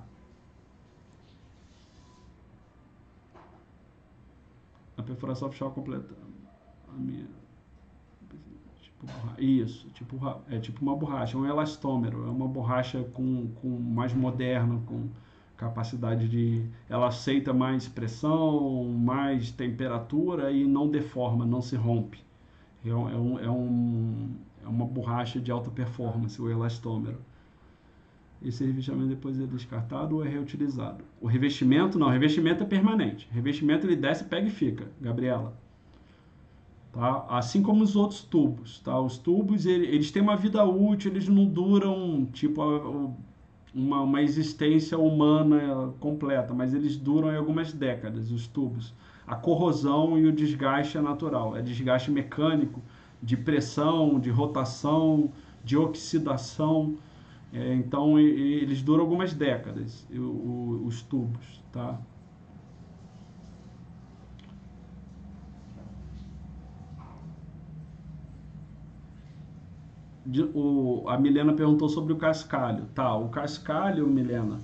A perfuração oficial completa. A minha... tipo, isso, tipo, é tipo uma borracha, um elastômero, é uma borracha com, com mais moderna, com capacidade de... Ela aceita mais pressão, mais temperatura e não deforma, não se rompe. É, um, é, um, é uma borracha de alta performance, o elastômero. Esse revestimento depois é descartado ou é reutilizado? O revestimento, não, o revestimento é permanente. O revestimento ele desce, pega e fica, Gabriela. Tá? Assim como os outros tubos, tá? Os tubos, ele, eles têm uma vida útil, eles não duram, tipo, uma, uma existência humana completa, mas eles duram em algumas décadas, os tubos. A corrosão e o desgaste é natural, é desgaste mecânico, de pressão, de rotação, de oxidação. É, então e, eles duram algumas décadas, o, o, os tubos, tá? De, o, a Milena perguntou sobre o cascalho. Tá, o cascalho, Milena,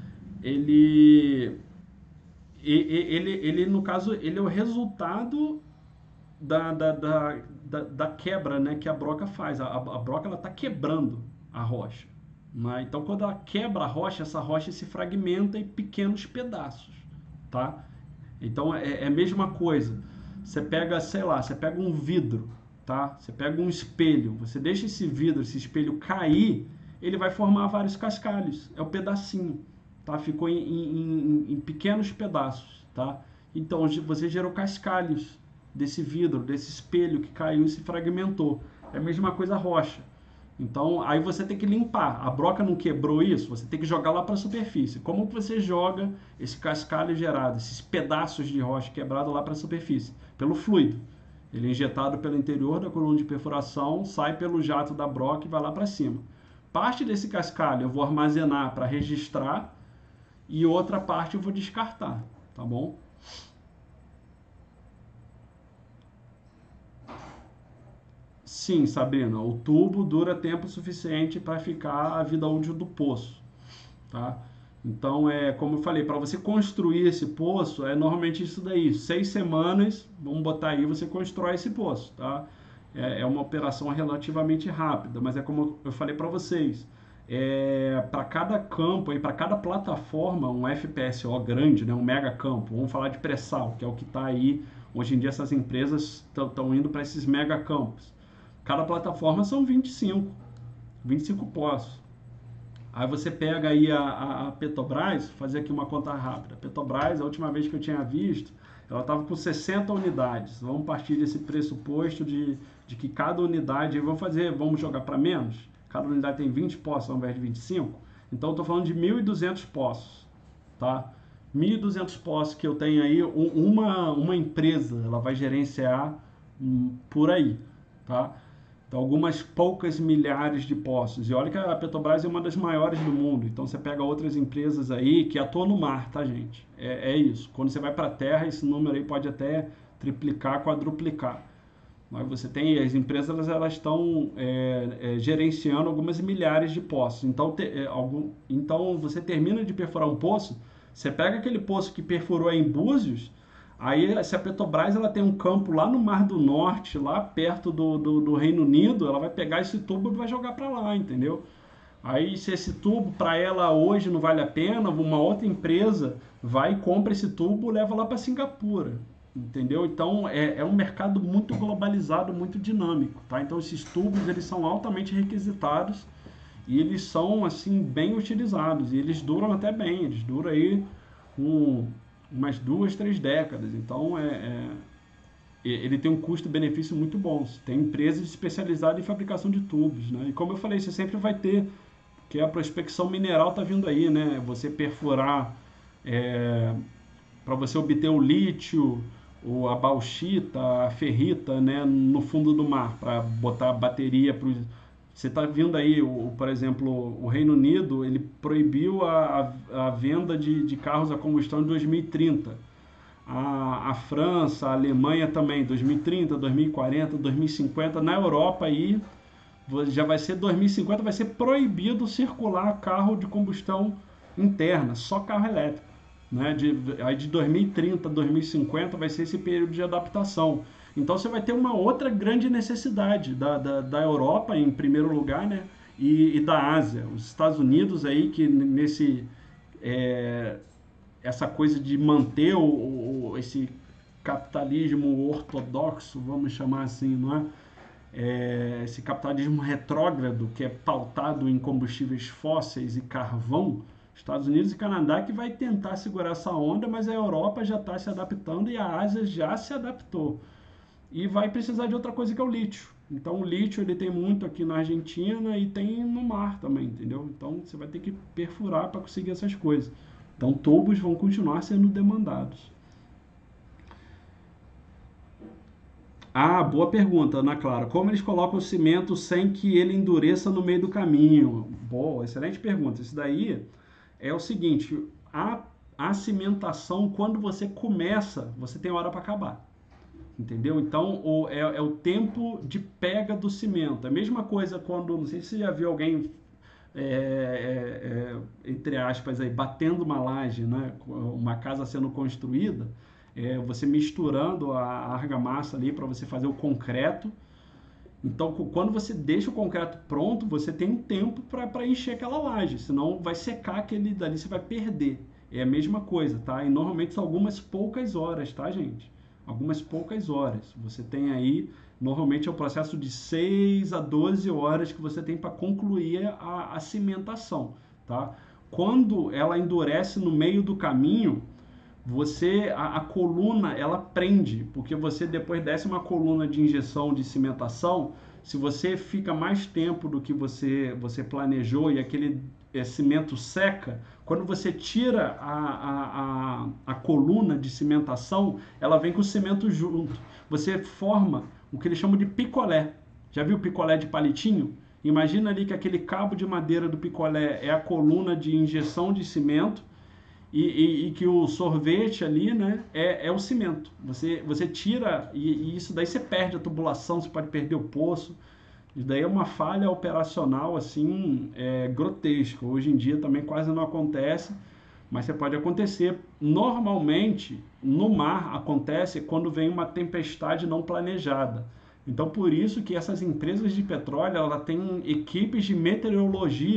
ele, ele, ele no caso, ele é o resultado da, da, da, da, da quebra, né, que a broca faz. A, a broca ela está quebrando a rocha. Né? Então, quando ela quebra a rocha, essa rocha se fragmenta em pequenos pedaços, tá? Então, é, é a mesma coisa. Você pega, sei lá, você pega um vidro, tá? Você pega um espelho, você deixa esse vidro, esse espelho cair, ele vai formar vários cascalhos. É o pedacinho, tá? Ficou em, em, em pequenos pedaços, tá? Então, você gerou cascalhos desse vidro, desse espelho que caiu e se fragmentou. É a mesma coisa a rocha. Então, aí você tem que limpar. A broca não quebrou isso, você tem que jogar lá para a superfície. Como que você joga esse cascalho gerado, esses pedaços de rocha quebrado lá para a superfície? Pelo fluido. Ele é injetado pelo interior da coluna de perfuração, sai pelo jato da broca e vai lá para cima. Parte desse cascalho eu vou armazenar para registrar e outra parte eu vou descartar, tá bom? Sim, Sabrina, o tubo dura tempo suficiente para ficar a vida útil do poço, tá? Então, é, como eu falei, para você construir esse poço, é normalmente isso daí, seis semanas, vamos botar aí, você constrói esse poço, tá? É, é uma operação relativamente rápida, mas é como eu falei para vocês, é, para cada campo, para cada plataforma, um F P S O grande, né, um mega campo. Vamos falar de pré-sal, que é o que está aí. Hoje em dia essas empresas estão indo para esses mega campos. Cada plataforma são vinte e cinco, vinte e cinco poços. Aí você pega aí a, a Petrobras, fazer aqui uma conta rápida. A Petrobras, a última vez que eu tinha visto, ela estava com sessenta unidades. Vamos partir desse pressuposto de, de que cada unidade, vamos fazer, vamos jogar para menos? Cada unidade tem vinte poços ao invés de vinte e cinco. Então eu estou falando de mil e duzentos poços, tá? mil e duzentos poços que eu tenho aí, uma, uma empresa, ela vai gerenciar hum, por aí, tá? Então, algumas poucas milhares de poços. E olha que a Petrobras é uma das maiores do mundo. Então, você pega outras empresas aí que atuam no mar, tá, gente? É, é isso. Quando você vai para a terra, esse número aí pode até triplicar, quadruplicar. Mas você tem, as empresas, elas estão é, é, gerenciando algumas milhares de poços. Então, te, é, algum, então, você termina de perfurar um poço, você pega aquele poço que perfurou em Búzios. Aí, se a Petrobras ela tem um campo lá no Mar do Norte, lá perto do, do, do Reino Unido, ela vai pegar esse tubo e vai jogar para lá, entendeu? Aí, se esse tubo para ela hoje não vale a pena, uma outra empresa vai e compra esse tubo e leva lá para Singapura, entendeu? Então, é, é um mercado muito globalizado, muito dinâmico, tá? Então, esses tubos, eles são altamente requisitados e eles são, assim, bem utilizados. E eles duram até bem, eles duram aí um umas duas, três décadas. Então, é, é, ele tem um custo-benefício muito bom. Tem empresas especializadas em fabricação de tubos, né? E como eu falei, você sempre vai ter, que a prospecção mineral está vindo aí, né? Você perfurar, é, para você obter o lítio, ou a bauxita, a ferrita, né? No fundo do mar, para botar bateria para os... Você está vendo aí, o, por exemplo, o Reino Unido, ele proibiu a, a, a venda de, de carros a combustão em dois mil e trinta. A, a França, a Alemanha também, dois mil e trinta, dois mil e quarenta, dois mil e cinquenta. Na Europa aí, já vai ser dois mil e cinquenta, vai ser proibido circular carro de combustão interna, só carro elétrico. Né? De, aí de dois mil e trinta, dois mil e cinquenta vai ser esse período de adaptação. Então você vai ter uma outra grande necessidade da, da, da Europa, em primeiro lugar, né? e, e da Ásia. Os Estados Unidos aí, que nesse é, essa coisa de manter o, o, esse capitalismo ortodoxo, vamos chamar assim, não é? É, esse capitalismo retrógrado que é pautado em combustíveis fósseis e carvão, Estados Unidos e Canadá que vai tentar segurar essa onda, mas a Europa já está se adaptando e a Ásia já se adaptou. E vai precisar de outra coisa que é o lítio. Então o lítio ele tem muito aqui na Argentina e tem no mar também, entendeu? Então você vai ter que perfurar para conseguir essas coisas. Então tubos vão continuar sendo demandados. Ah, boa pergunta, Ana Clara. Como eles colocam o cimento sem que ele endureça no meio do caminho? Boa, excelente pergunta. Isso daí é o seguinte, a, a cimentação, quando você começa, você tem hora para acabar. Entendeu? Então, o, é, é o tempo de pega do cimento. É a mesma coisa quando, não sei se você já viu alguém, é, é, é, entre aspas, aí, batendo uma laje, né? Uma casa sendo construída, é, você misturando a argamassa ali para você fazer o concreto. Então, quando você deixa o concreto pronto, você tem um tempo para encher aquela laje, senão vai secar aquele dali, você vai perder. É a mesma coisa, tá? E normalmente são algumas poucas horas, tá, gente? Algumas poucas horas. Você tem aí, normalmente é o processo de seis a doze horas que você tem para concluir a, a cimentação, tá? Quando ela endurece no meio do caminho, você a, a coluna ela prende, porque você depois desce uma coluna de injeção de cimentação, se você fica mais tempo do que você, você planejou e aquele é, cimento seca, quando você tira a, a, a, a coluna de cimentação, ela vem com o cimento junto. Você forma o que eles chamam de picolé. Já viu picolé de palitinho? Imagina ali que aquele cabo de madeira do picolé é a coluna de injeção de cimento, E, e, e que o sorvete ali, né, é, é o cimento. Você, você tira e, e isso daí você perde a tubulação, você pode perder o poço. Isso daí é uma falha operacional assim é, grotesca. Hoje em dia também quase não acontece, mas você pode acontecer. Normalmente no mar acontece quando vem uma tempestade não planejada. Então por isso que essas empresas de petróleo ela têm equipes de meteorologia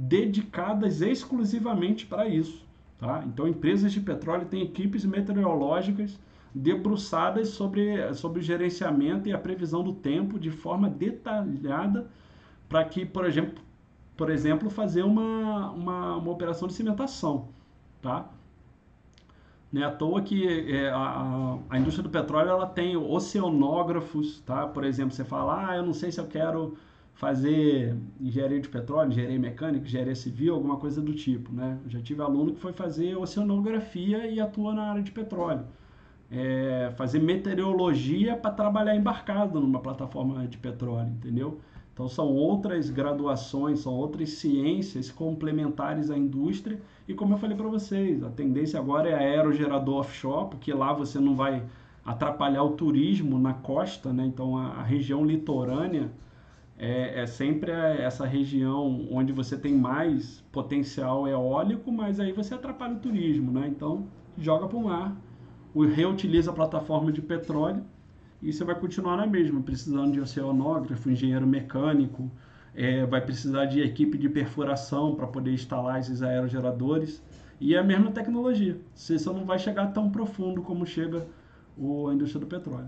dedicadas exclusivamente para isso. Tá? Então, empresas de petróleo têm equipes meteorológicas debruçadas sobre, sobre o gerenciamento e a previsão do tempo de forma detalhada para que, por exemplo, por exemplo, fazer uma, uma, uma operação de cimentação. Tá? Não é à toa que é, a, a indústria do petróleo ela tem oceanógrafos, tá? Por exemplo, você fala, ah, eu não sei se eu quero fazer engenharia de petróleo, engenharia mecânica, engenharia civil, alguma coisa do tipo, né? Eu já tive aluno que foi fazer oceanografia e atua na área de petróleo. É, fazer meteorologia para trabalhar embarcado numa plataforma de petróleo, entendeu? Então são outras graduações, são outras ciências complementares à indústria e como eu falei para vocês, a tendência agora é aerogerador offshore, porque lá você não vai atrapalhar o turismo na costa, né? Então a, a região litorânea é, é sempre essa região onde você tem mais potencial eólico, mas aí você atrapalha o turismo, né? Então joga para o mar, reutiliza a plataforma de petróleo e você vai continuar na mesma, precisando de oceanógrafo, engenheiro mecânico, é, vai precisar de equipe de perfuração para poder instalar esses aerogeradores e é a mesma tecnologia. Você só não vai chegar tão profundo como chega o, a indústria do petróleo.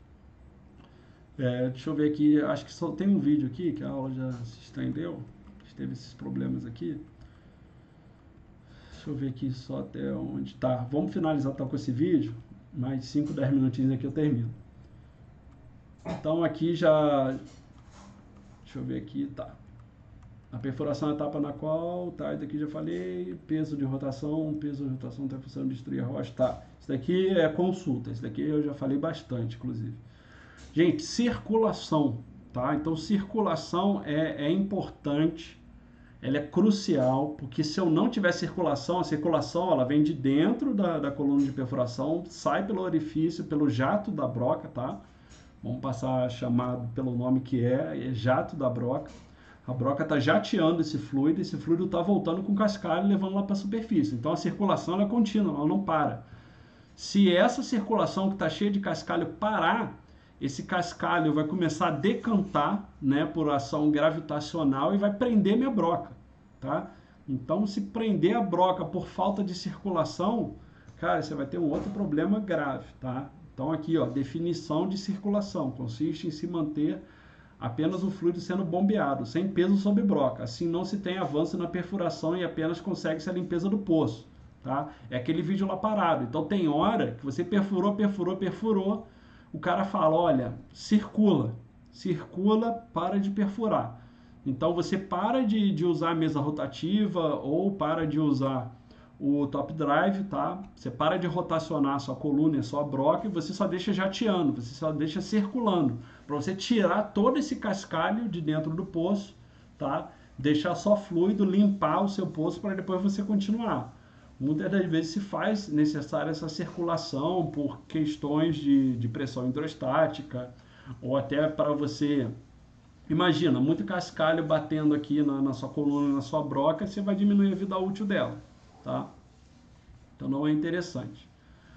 É, deixa eu ver aqui, acho que só tem um vídeo aqui que a aula já se estendeu, teve esses problemas aqui. Deixa eu ver aqui só até onde tá. Vamos finalizar então com esse vídeo, mais cinco, dez minutinhos aqui eu termino. Então aqui já, deixa eu ver aqui, tá. A perfuração é a etapa na qual, tá, isso daqui já falei, peso de rotação, peso de rotação está funcionando destruir a rocha, tá. Isso daqui é consulta, isso daqui eu já falei bastante, inclusive. Gente, circulação, tá? Então circulação é, é importante, ela é crucial, porque se eu não tiver circulação, a circulação ela vem de dentro da, da coluna de perfuração, sai pelo orifício, pelo jato da broca, tá? Vamos passar chamado pelo nome que é, é jato da broca. A broca está jateando esse fluido, esse fluido está voltando com cascalho e levando lá para a superfície. Então a circulação ela é contínua, ela não para. Se essa circulação que está cheia de cascalho parar, esse cascalho vai começar a decantar, né, por ação gravitacional e vai prender minha broca, tá? Então se prender a broca por falta de circulação, cara, você vai ter um outro problema grave, tá? Então aqui, ó, definição de circulação, consiste em se manter apenas o fluido sendo bombeado, sem peso sobre broca. Assim não se tem avanço na perfuração e apenas consegue-se a limpeza do poço, tá? É aquele vídeo lá parado. Então tem hora que você perfurou, perfurou, perfurou, o cara fala, olha, circula, circula, para de perfurar. Então você para de, de usar a mesa rotativa ou para de usar o top drive, tá? Você para de rotacionar a sua coluna, a sua broca e você só deixa jateando, você só deixa circulando, para você tirar todo esse cascalho de dentro do poço, tá? Deixar só fluido, limpar o seu poço para depois você continuar. Muitas das vezes se faz necessária essa circulação por questões de, de pressão hidrostática ou até para você... Imagina, muito cascalho batendo aqui na, na sua coluna, na sua broca, você vai diminuir a vida útil dela. Tá? Então não é interessante.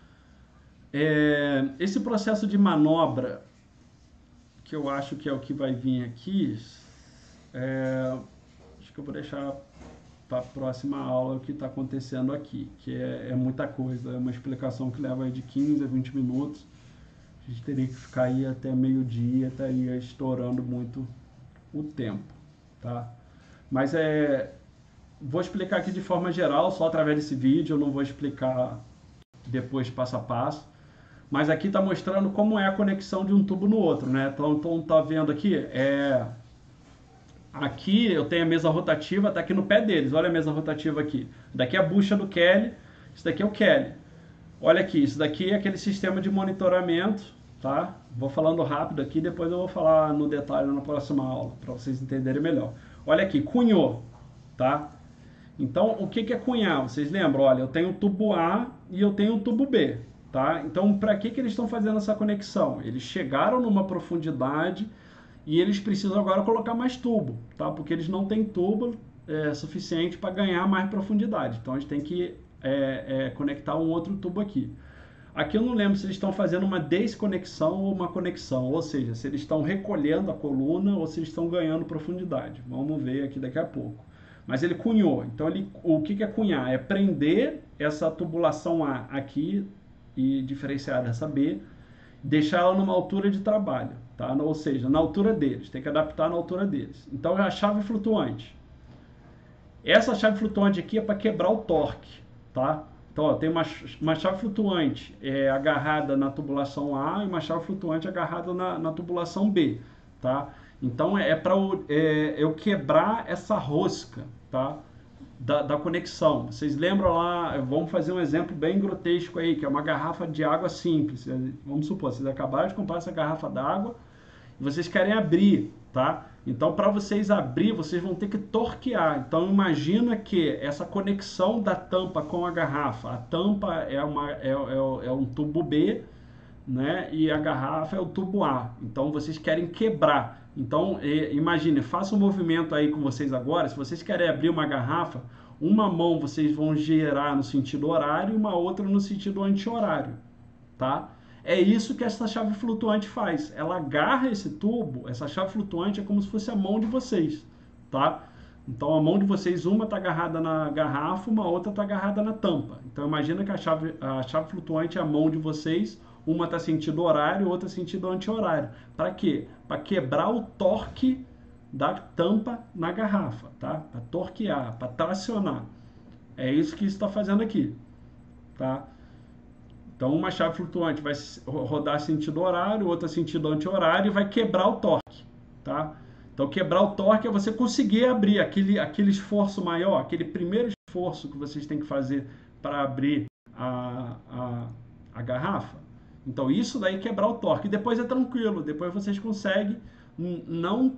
É, esse processo de manobra, que eu acho que é o que vai vir aqui, é, acho que eu vou deixar para a próxima aula o que está acontecendo aqui, que é, é muita coisa, é uma explicação que leva de quinze a vinte minutos, a gente teria que ficar aí até meio-dia, estaria estourando muito o tempo, tá? Mas é... Vou explicar aqui de forma geral, só através desse vídeo, eu não vou explicar depois passo a passo. Mas aqui está mostrando como é a conexão de um tubo no outro, né? Então, então tá vendo aqui, é... aqui eu tenho a mesa rotativa, está aqui no pé deles, olha a mesa rotativa aqui. Daqui é a bucha do Kelly, isso daqui é o Kelly. Olha aqui, isso daqui é aquele sistema de monitoramento, tá? Vou falando rápido aqui, depois eu vou falar no detalhe na próxima aula, para vocês entenderem melhor. Olha aqui, cunhou, tá? Então, o que é cunhar? Vocês lembram? Olha, eu tenho o tubo A e eu tenho o tubo B, tá? Então, para que, que eles estão fazendo essa conexão? Eles chegaram numa profundidade e eles precisam agora colocar mais tubo, tá? Porque eles não têm tubo é, suficiente para ganhar mais profundidade. Então, a gente tem que é, é, conectar um outro tubo aqui. Aqui eu não lembro se eles estão fazendo uma desconexão ou uma conexão, ou seja, se eles estão recolhendo a coluna ou se eles estão ganhando profundidade. Vamos ver aqui daqui a pouco. mas ele cunhou. Então, ele, o que, que é cunhar? É prender essa tubulação A aqui e diferenciar dessa B, deixar ela numa altura de trabalho, tá? Ou seja, na altura deles, tem que adaptar na altura deles. Então, é a chave flutuante. Essa chave flutuante aqui é para quebrar o torque, tá? Então, ó, tem uma, uma chave flutuante é, agarrada na tubulação A e uma chave flutuante agarrada na, na tubulação B, tá? Então, é para é, eu quebrar essa rosca, tá? Da, da conexão. Vocês lembram lá, vamos fazer um exemplo bem grotesco aí, que é uma garrafa de água simples. Vamos supor, vocês acabaram de comprar essa garrafa d'água e vocês querem abrir, tá? Então, para vocês abrir, vocês vão ter que torquear. Então, imagina que essa conexão da tampa com a garrafa, a tampa é, uma, é, é, é um tubo B, né? E a garrafa é o tubo A. Então, vocês querem quebrar. Então, imagine, faça um movimento aí com vocês agora. Se vocês querem abrir uma garrafa, uma mão vocês vão girar no sentido horário e uma outra no sentido anti-horário, tá? É isso que essa chave flutuante faz. Ela agarra esse tubo, essa chave flutuante é como se fosse a mão de vocês, tá? Então a mão de vocês, uma está agarrada na garrafa, uma outra está agarrada na tampa. Então imagina que a chave, a chave flutuante é a mão de vocês, uma está sentido horário, outra sentido anti-horário. Para quê? Para quebrar o torque da tampa na garrafa, tá? Para torquear, para tracionar. É isso que isso está fazendo aqui, tá? Então, uma chave flutuante vai rodar sentido horário, outra sentido anti-horário e vai quebrar o torque, tá? Então, quebrar o torque é você conseguir abrir aquele, aquele esforço maior, aquele primeiro esforço que vocês têm que fazer para abrir a, a, a garrafa. Então, isso daí é quebrar o torque. E depois é tranquilo, depois vocês conseguem não,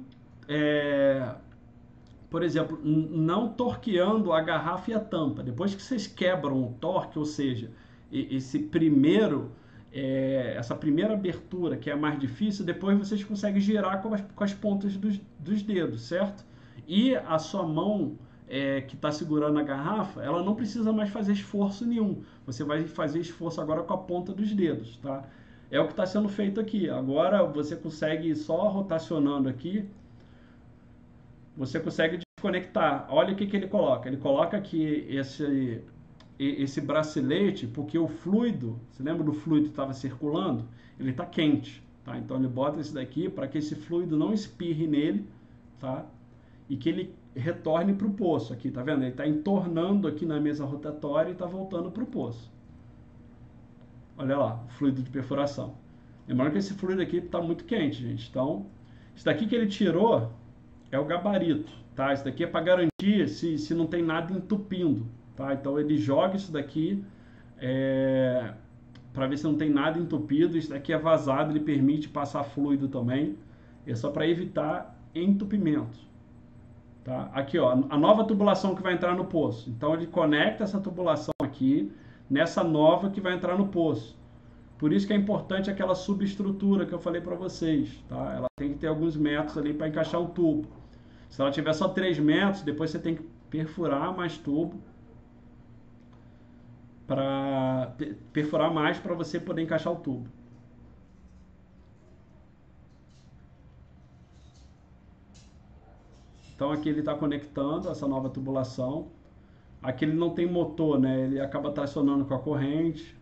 é, por exemplo, não torqueando a garrafa e a tampa. Depois que vocês quebram o torque, ou seja, esse primeiro, é, essa primeira abertura que é a mais difícil, depois vocês conseguem girar com as, com as pontas dos, dos dedos, certo? E a sua mão é, que está segurando a garrafa, ela não precisa mais fazer esforço nenhum. Você vai fazer esforço agora com a ponta dos dedos, tá? É o que está sendo feito aqui. Agora você consegue, só rotacionando aqui, você consegue desconectar. Olha o que, que ele coloca. Ele coloca aqui esse... esse bracelete, porque o fluido, você lembra do fluido que estava circulando? Ele está quente, tá? Então ele bota esse daqui para que esse fluido não espirre nele, tá? E que ele retorne para o poço aqui, tá vendo? Ele está entornando aqui na mesa rotatória e está voltando para o poço. Olha lá, o fluido de perfuração. Lembrando que esse fluido aqui está muito quente, gente. Então, isso daqui que ele tirou é o gabarito, tá? Isso daqui é para garantir se, se não tem nada entupindo. Tá? Então ele joga isso daqui é, para ver se não tem nada entupido. Isso daqui é vazado, ele permite passar fluido também. É só para evitar entupimento. Tá? Aqui, ó, a nova tubulação que vai entrar no poço. Então ele conecta essa tubulação aqui nessa nova que vai entrar no poço. Por isso que é importante aquela subestrutura que eu falei para vocês. Tá? Ela tem que ter alguns metros ali para encaixar o tubo. Se ela tiver só três metros, depois você tem que perfurar mais tubo para perfurar mais para você poder encaixar o tubo. Então aqui ele está conectando essa nova tubulação. Aqui ele não tem motor, né? Ele acaba tracionando com a corrente.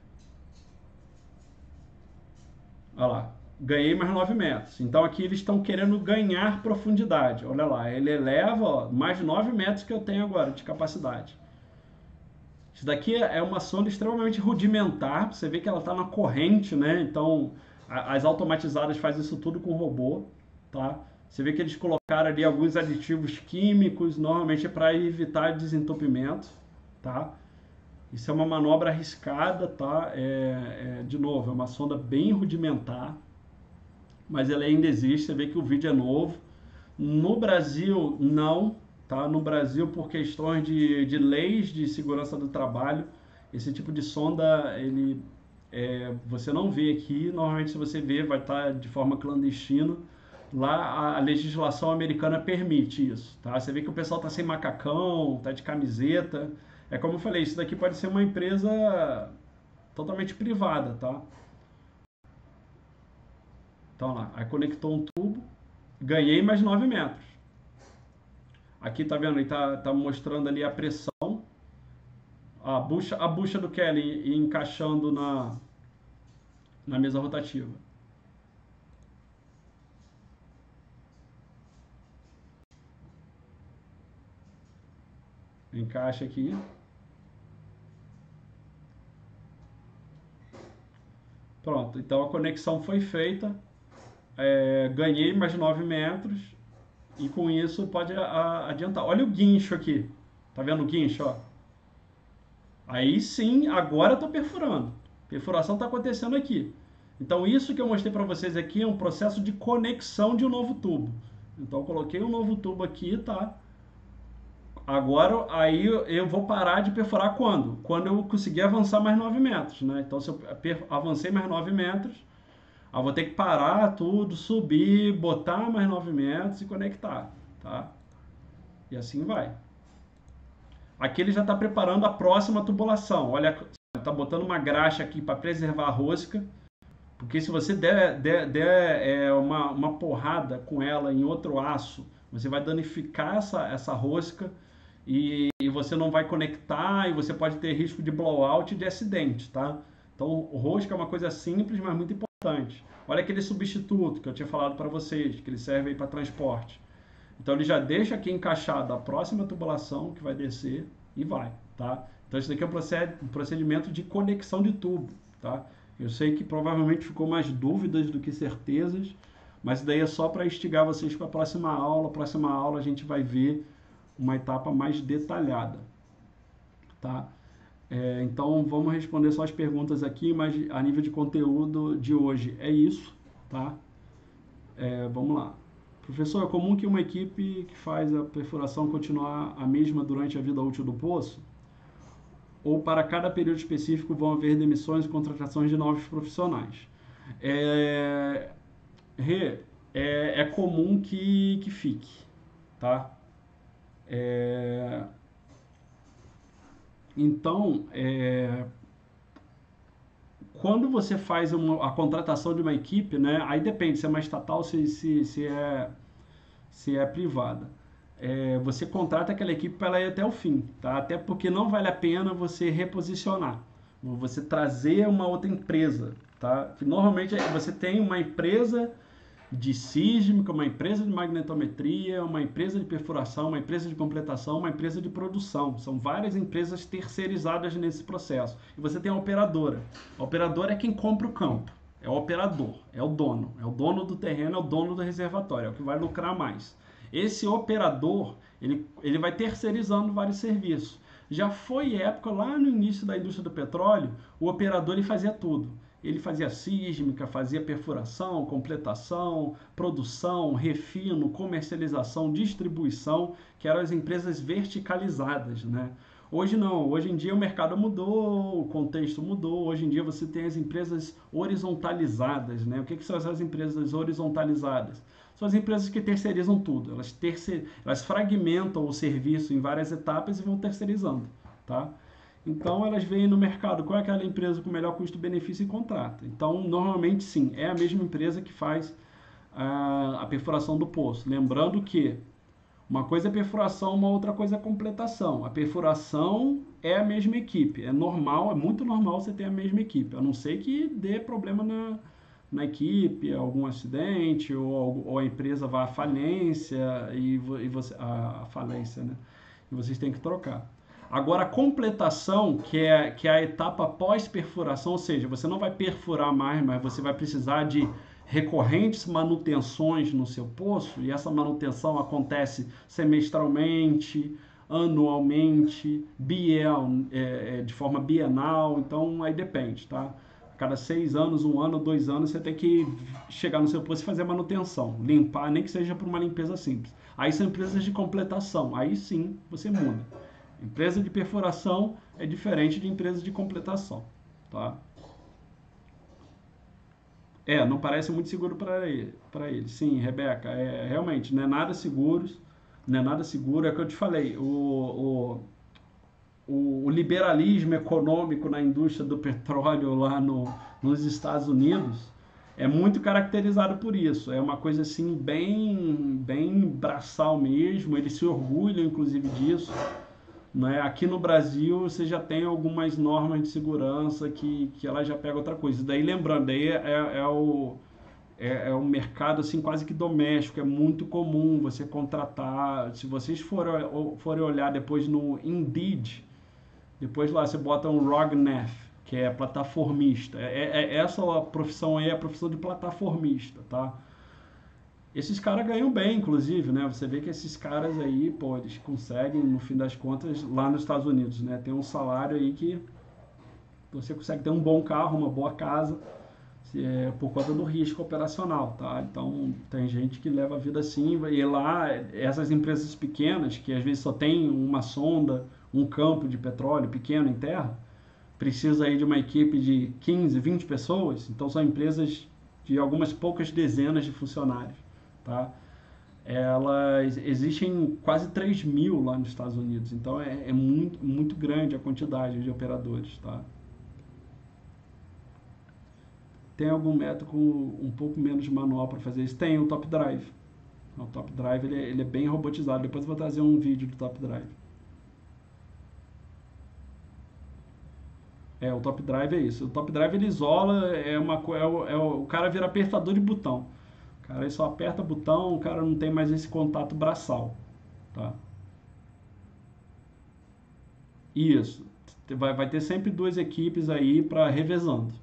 Olha lá, ganhei mais nove metros. Então aqui eles estão querendo ganhar profundidade. Olha lá, ele eleva, ó, mais de nove metros que eu tenho agora de capacidade. Isso daqui é uma sonda extremamente rudimentar, você vê que ela está na corrente, né? Então, a, as automatizadas fazem isso tudo com robô, tá? Você vê que eles colocaram ali alguns aditivos químicos, normalmente é para evitar desentupimento, tá? Isso é uma manobra arriscada, tá? É, é, de novo, é uma sonda bem rudimentar, mas ela ainda existe, você vê que o vídeo é novo. No Brasil, não, tá? No Brasil, por questões de, de leis de segurança do trabalho, esse tipo de sonda, ele, é, você não vê aqui. Normalmente, se você vê, vai estar de forma clandestina. Lá, a legislação americana permite isso, tá? Você vê que o pessoal está sem macacão, está de camiseta. É como eu falei, isso daqui pode ser uma empresa totalmente privada, tá? Então, lá, aí conectou um tubo, ganhei mais nove metros. Aqui tá vendo, ele tá, tá mostrando ali a pressão, a bucha, a bucha do Kelly encaixando na, na mesa rotativa. Encaixa aqui. Pronto, então a conexão foi feita. É, ganhei mais nove metros. E com isso pode a, a, adiantar. Olha o guincho aqui. Tá vendo o guincho, ó? Aí sim, agora eu tô perfurando. Perfuração está acontecendo aqui. Então isso que eu mostrei para vocês aqui é um processo de conexão de um novo tubo. Então eu coloquei um novo tubo aqui, tá? Agora aí eu vou parar de perfurar quando? Quando eu conseguir avançar mais nove metros, né? Então se eu avancei mais nove metros, eu vou ter que parar tudo, subir, botar mais nove metros e conectar, tá? E assim vai. Aqui ele já está preparando a próxima tubulação. Olha, está botando uma graxa aqui para preservar a rosca. Porque se você der, der, der é, uma, uma porrada com ela em outro aço, você vai danificar essa, essa rosca e, e você não vai conectar e você pode ter risco de blowout e de acidente, tá? Então, o rosca é uma coisa simples, mas muito importante. Olha aquele substituto que eu tinha falado para vocês, que ele serve aí para transporte. Então, ele já deixa aqui encaixado a próxima tubulação que vai descer e vai, tá? Então, isso daqui é um procedimento de conexão de tubo, tá? Eu sei que provavelmente ficou mais dúvidas do que certezas, mas isso daí é só para instigar vocês para a próxima aula. A próxima aula a gente vai ver uma etapa mais detalhada, tá? É, então vamos responder só as perguntas aqui, mas a nível de conteúdo de hoje é isso, tá? É, vamos lá. Professor, é comum que uma equipe que faz a perfuração continuar a mesma durante a vida útil do poço? Ou para cada período específico vão haver demissões e contratações de novos profissionais? É, Rê, é, é comum que, que fique, tá? É, então, é, quando você faz uma, a contratação de uma equipe, né? Aí depende se é uma estatal, se, se, se, é, se é privada. É, você contrata aquela equipe para ela ir até o fim, tá? Até porque não vale a pena você reposicionar, você trazer uma outra empresa, tá? Normalmente você tem uma empresa de sísmica, uma empresa de magnetometria, uma empresa de perfuração, uma empresa de completação, uma empresa de produção. São várias empresas terceirizadas nesse processo. E você tem a operadora. A operadora é quem compra o campo. É o operador, é o dono. É o dono do terreno, é o dono do reservatório, é o que vai lucrar mais. Esse operador, ele, ele vai terceirizando vários serviços. Já foi época, lá no início da indústria do petróleo, o operador ele fazia tudo. Ele fazia sísmica, fazia perfuração, completação, produção, refino, comercialização, distribuição, que eram as empresas verticalizadas, né? Hoje não, hoje em dia o mercado mudou, o contexto mudou, hoje em dia você tem as empresas horizontalizadas, né? O que, que são essas empresas horizontalizadas? São as empresas que terceirizam tudo, elas, terceir, elas fragmentam o serviço em várias etapas e vão terceirizando, tá? Então elas veem no mercado qual é aquela empresa com melhor custo-benefício e contrata. Então normalmente sim, é a mesma empresa que faz a, a perfuração do poço. Lembrando que uma coisa é perfuração, uma outra coisa é completação. A perfuração é a mesma equipe, é normal, é muito normal você ter a mesma equipe, a não ser que dê problema na, na equipe, algum acidente ou, ou a empresa vá à falência e, e você a, a falência, né? E vocês têm que trocar. Agora, a completação, que é, que é a etapa pós-perfuração, ou seja, você não vai perfurar mais, mas você vai precisar de recorrentes manutenções no seu poço, e essa manutenção acontece semestralmente, anualmente, biel, é, de forma bienal, então aí depende, tá? A cada seis anos, um ano, dois anos, você tem que chegar no seu poço e fazer a manutenção, limpar, nem que seja por uma limpeza simples. Aí são empresas de completação, aí sim você muda. Empresa de perfuração é diferente de empresa de completação, tá? É, não parece muito seguro para ele, para ele. Sim, Rebeca, é realmente não é nada seguro, não é nada seguro. É o que eu te falei, o, o, o liberalismo econômico na indústria do petróleo lá no, nos Estados Unidos é muito caracterizado por isso. É uma coisa assim bem, bem braçal mesmo. Eles se orgulham, inclusive, disso. Né? Aqui no Brasil você já tem algumas normas de segurança que, que ela já pega outra coisa. Daí lembrando, daí é, é, é o é, é um mercado assim quase que doméstico, é muito comum você contratar. Se vocês forem, forem olhar depois no Indeed, depois lá você bota um Rognef, que é plataformista. É, é, é essa a profissão aí é a profissão de plataformista, tá? Esses caras ganham bem, inclusive, né? Você vê que esses caras aí, pô, eles conseguem, no fim das contas, lá nos Estados Unidos, né? Tem um salário aí que você consegue ter um bom carro, uma boa casa, é, por conta do risco operacional, tá? Então, tem gente que leva a vida assim, e lá, essas empresas pequenas, que às vezes só tem uma sonda, um campo de petróleo pequeno em terra, precisa aí de uma equipe de quinze, vinte pessoas, então são empresas de algumas poucas dezenas de funcionários, tá? Elas existem quase três mil lá nos Estados Unidos, então é, é muito, muito grande a quantidade de operadores, tá? Tem algum método com um pouco menos de manual para fazer isso? Tem o Top Drive. O Top Drive ele é, ele é bem robotizado. Depois eu vou trazer um vídeo do Top Drive. É, o Top Drive é isso. O Top Drive ele isola, é uma é o, é o, o cara vira apertador de botão. O cara ele só aperta botão, o cara não tem mais esse contato braçal, tá? Isso. Vai, vai ter sempre duas equipes aí para revezando.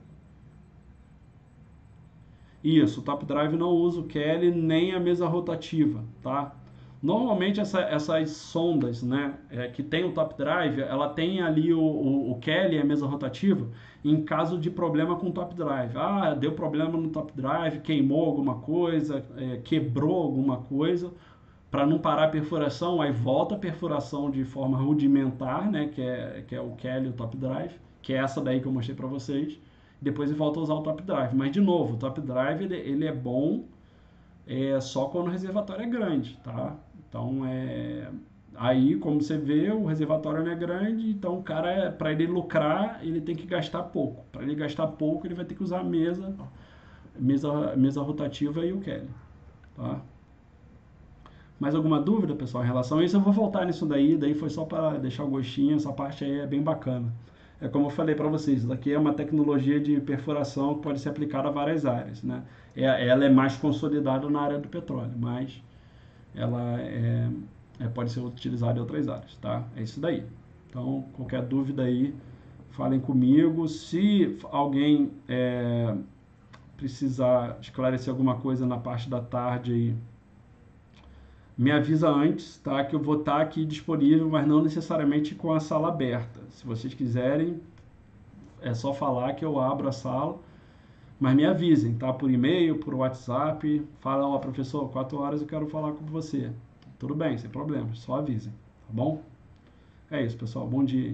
Isso, o Top Drive não usa o Kelly nem a mesa rotativa, tá? Normalmente essa, essas sondas, né, é, que tem o Top Drive, ela tem ali o, o, o Kelly, a mesa rotativa, em caso de problema com o Top Drive. Ah, deu problema no Top Drive, queimou alguma coisa, é, quebrou alguma coisa, para não parar a perfuração, aí volta a perfuração de forma rudimentar, né, que é, que é o Kelly, o Top Drive, que é essa daí que eu mostrei para vocês. Depois ele volta a usar o Top Drive. Mas, de novo, o Top Drive ele, ele é bom é, só quando o reservatório é grande, tá? Então, é... aí, como você vê, o reservatório não é grande, então o cara, para ele lucrar, ele tem que gastar pouco. Para ele gastar pouco, ele vai ter que usar a mesa, mesa, mesa rotativa e o Kelly, tá? Mais alguma dúvida, pessoal, em relação a isso? Eu vou voltar nisso daí, daí foi só para deixar o gostinho, essa parte aí é bem bacana. É como eu falei para vocês, isso daqui é uma tecnologia de perfuração que pode ser aplicada a várias áreas, né? É, ela é mais consolidada na área do petróleo, mas ela é, é, pode ser utilizada em outras áreas, tá? É isso daí. Então, qualquer dúvida aí, falem comigo. Se alguém é, precisar esclarecer alguma coisa na parte da tarde aí, me avisa antes, tá? Que eu vou estar aqui disponível, mas não necessariamente com a sala aberta. Se vocês quiserem, é só falar que eu abro a sala, mas me avisem, tá? Por e-mail, por WhatsApp, fala, ó, professor, quatro horas eu quero falar com você. Tudo bem, sem problema, só avisem, tá bom? É isso, pessoal, bom dia.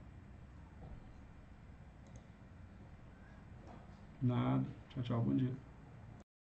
Nada, tchau, tchau, bom dia.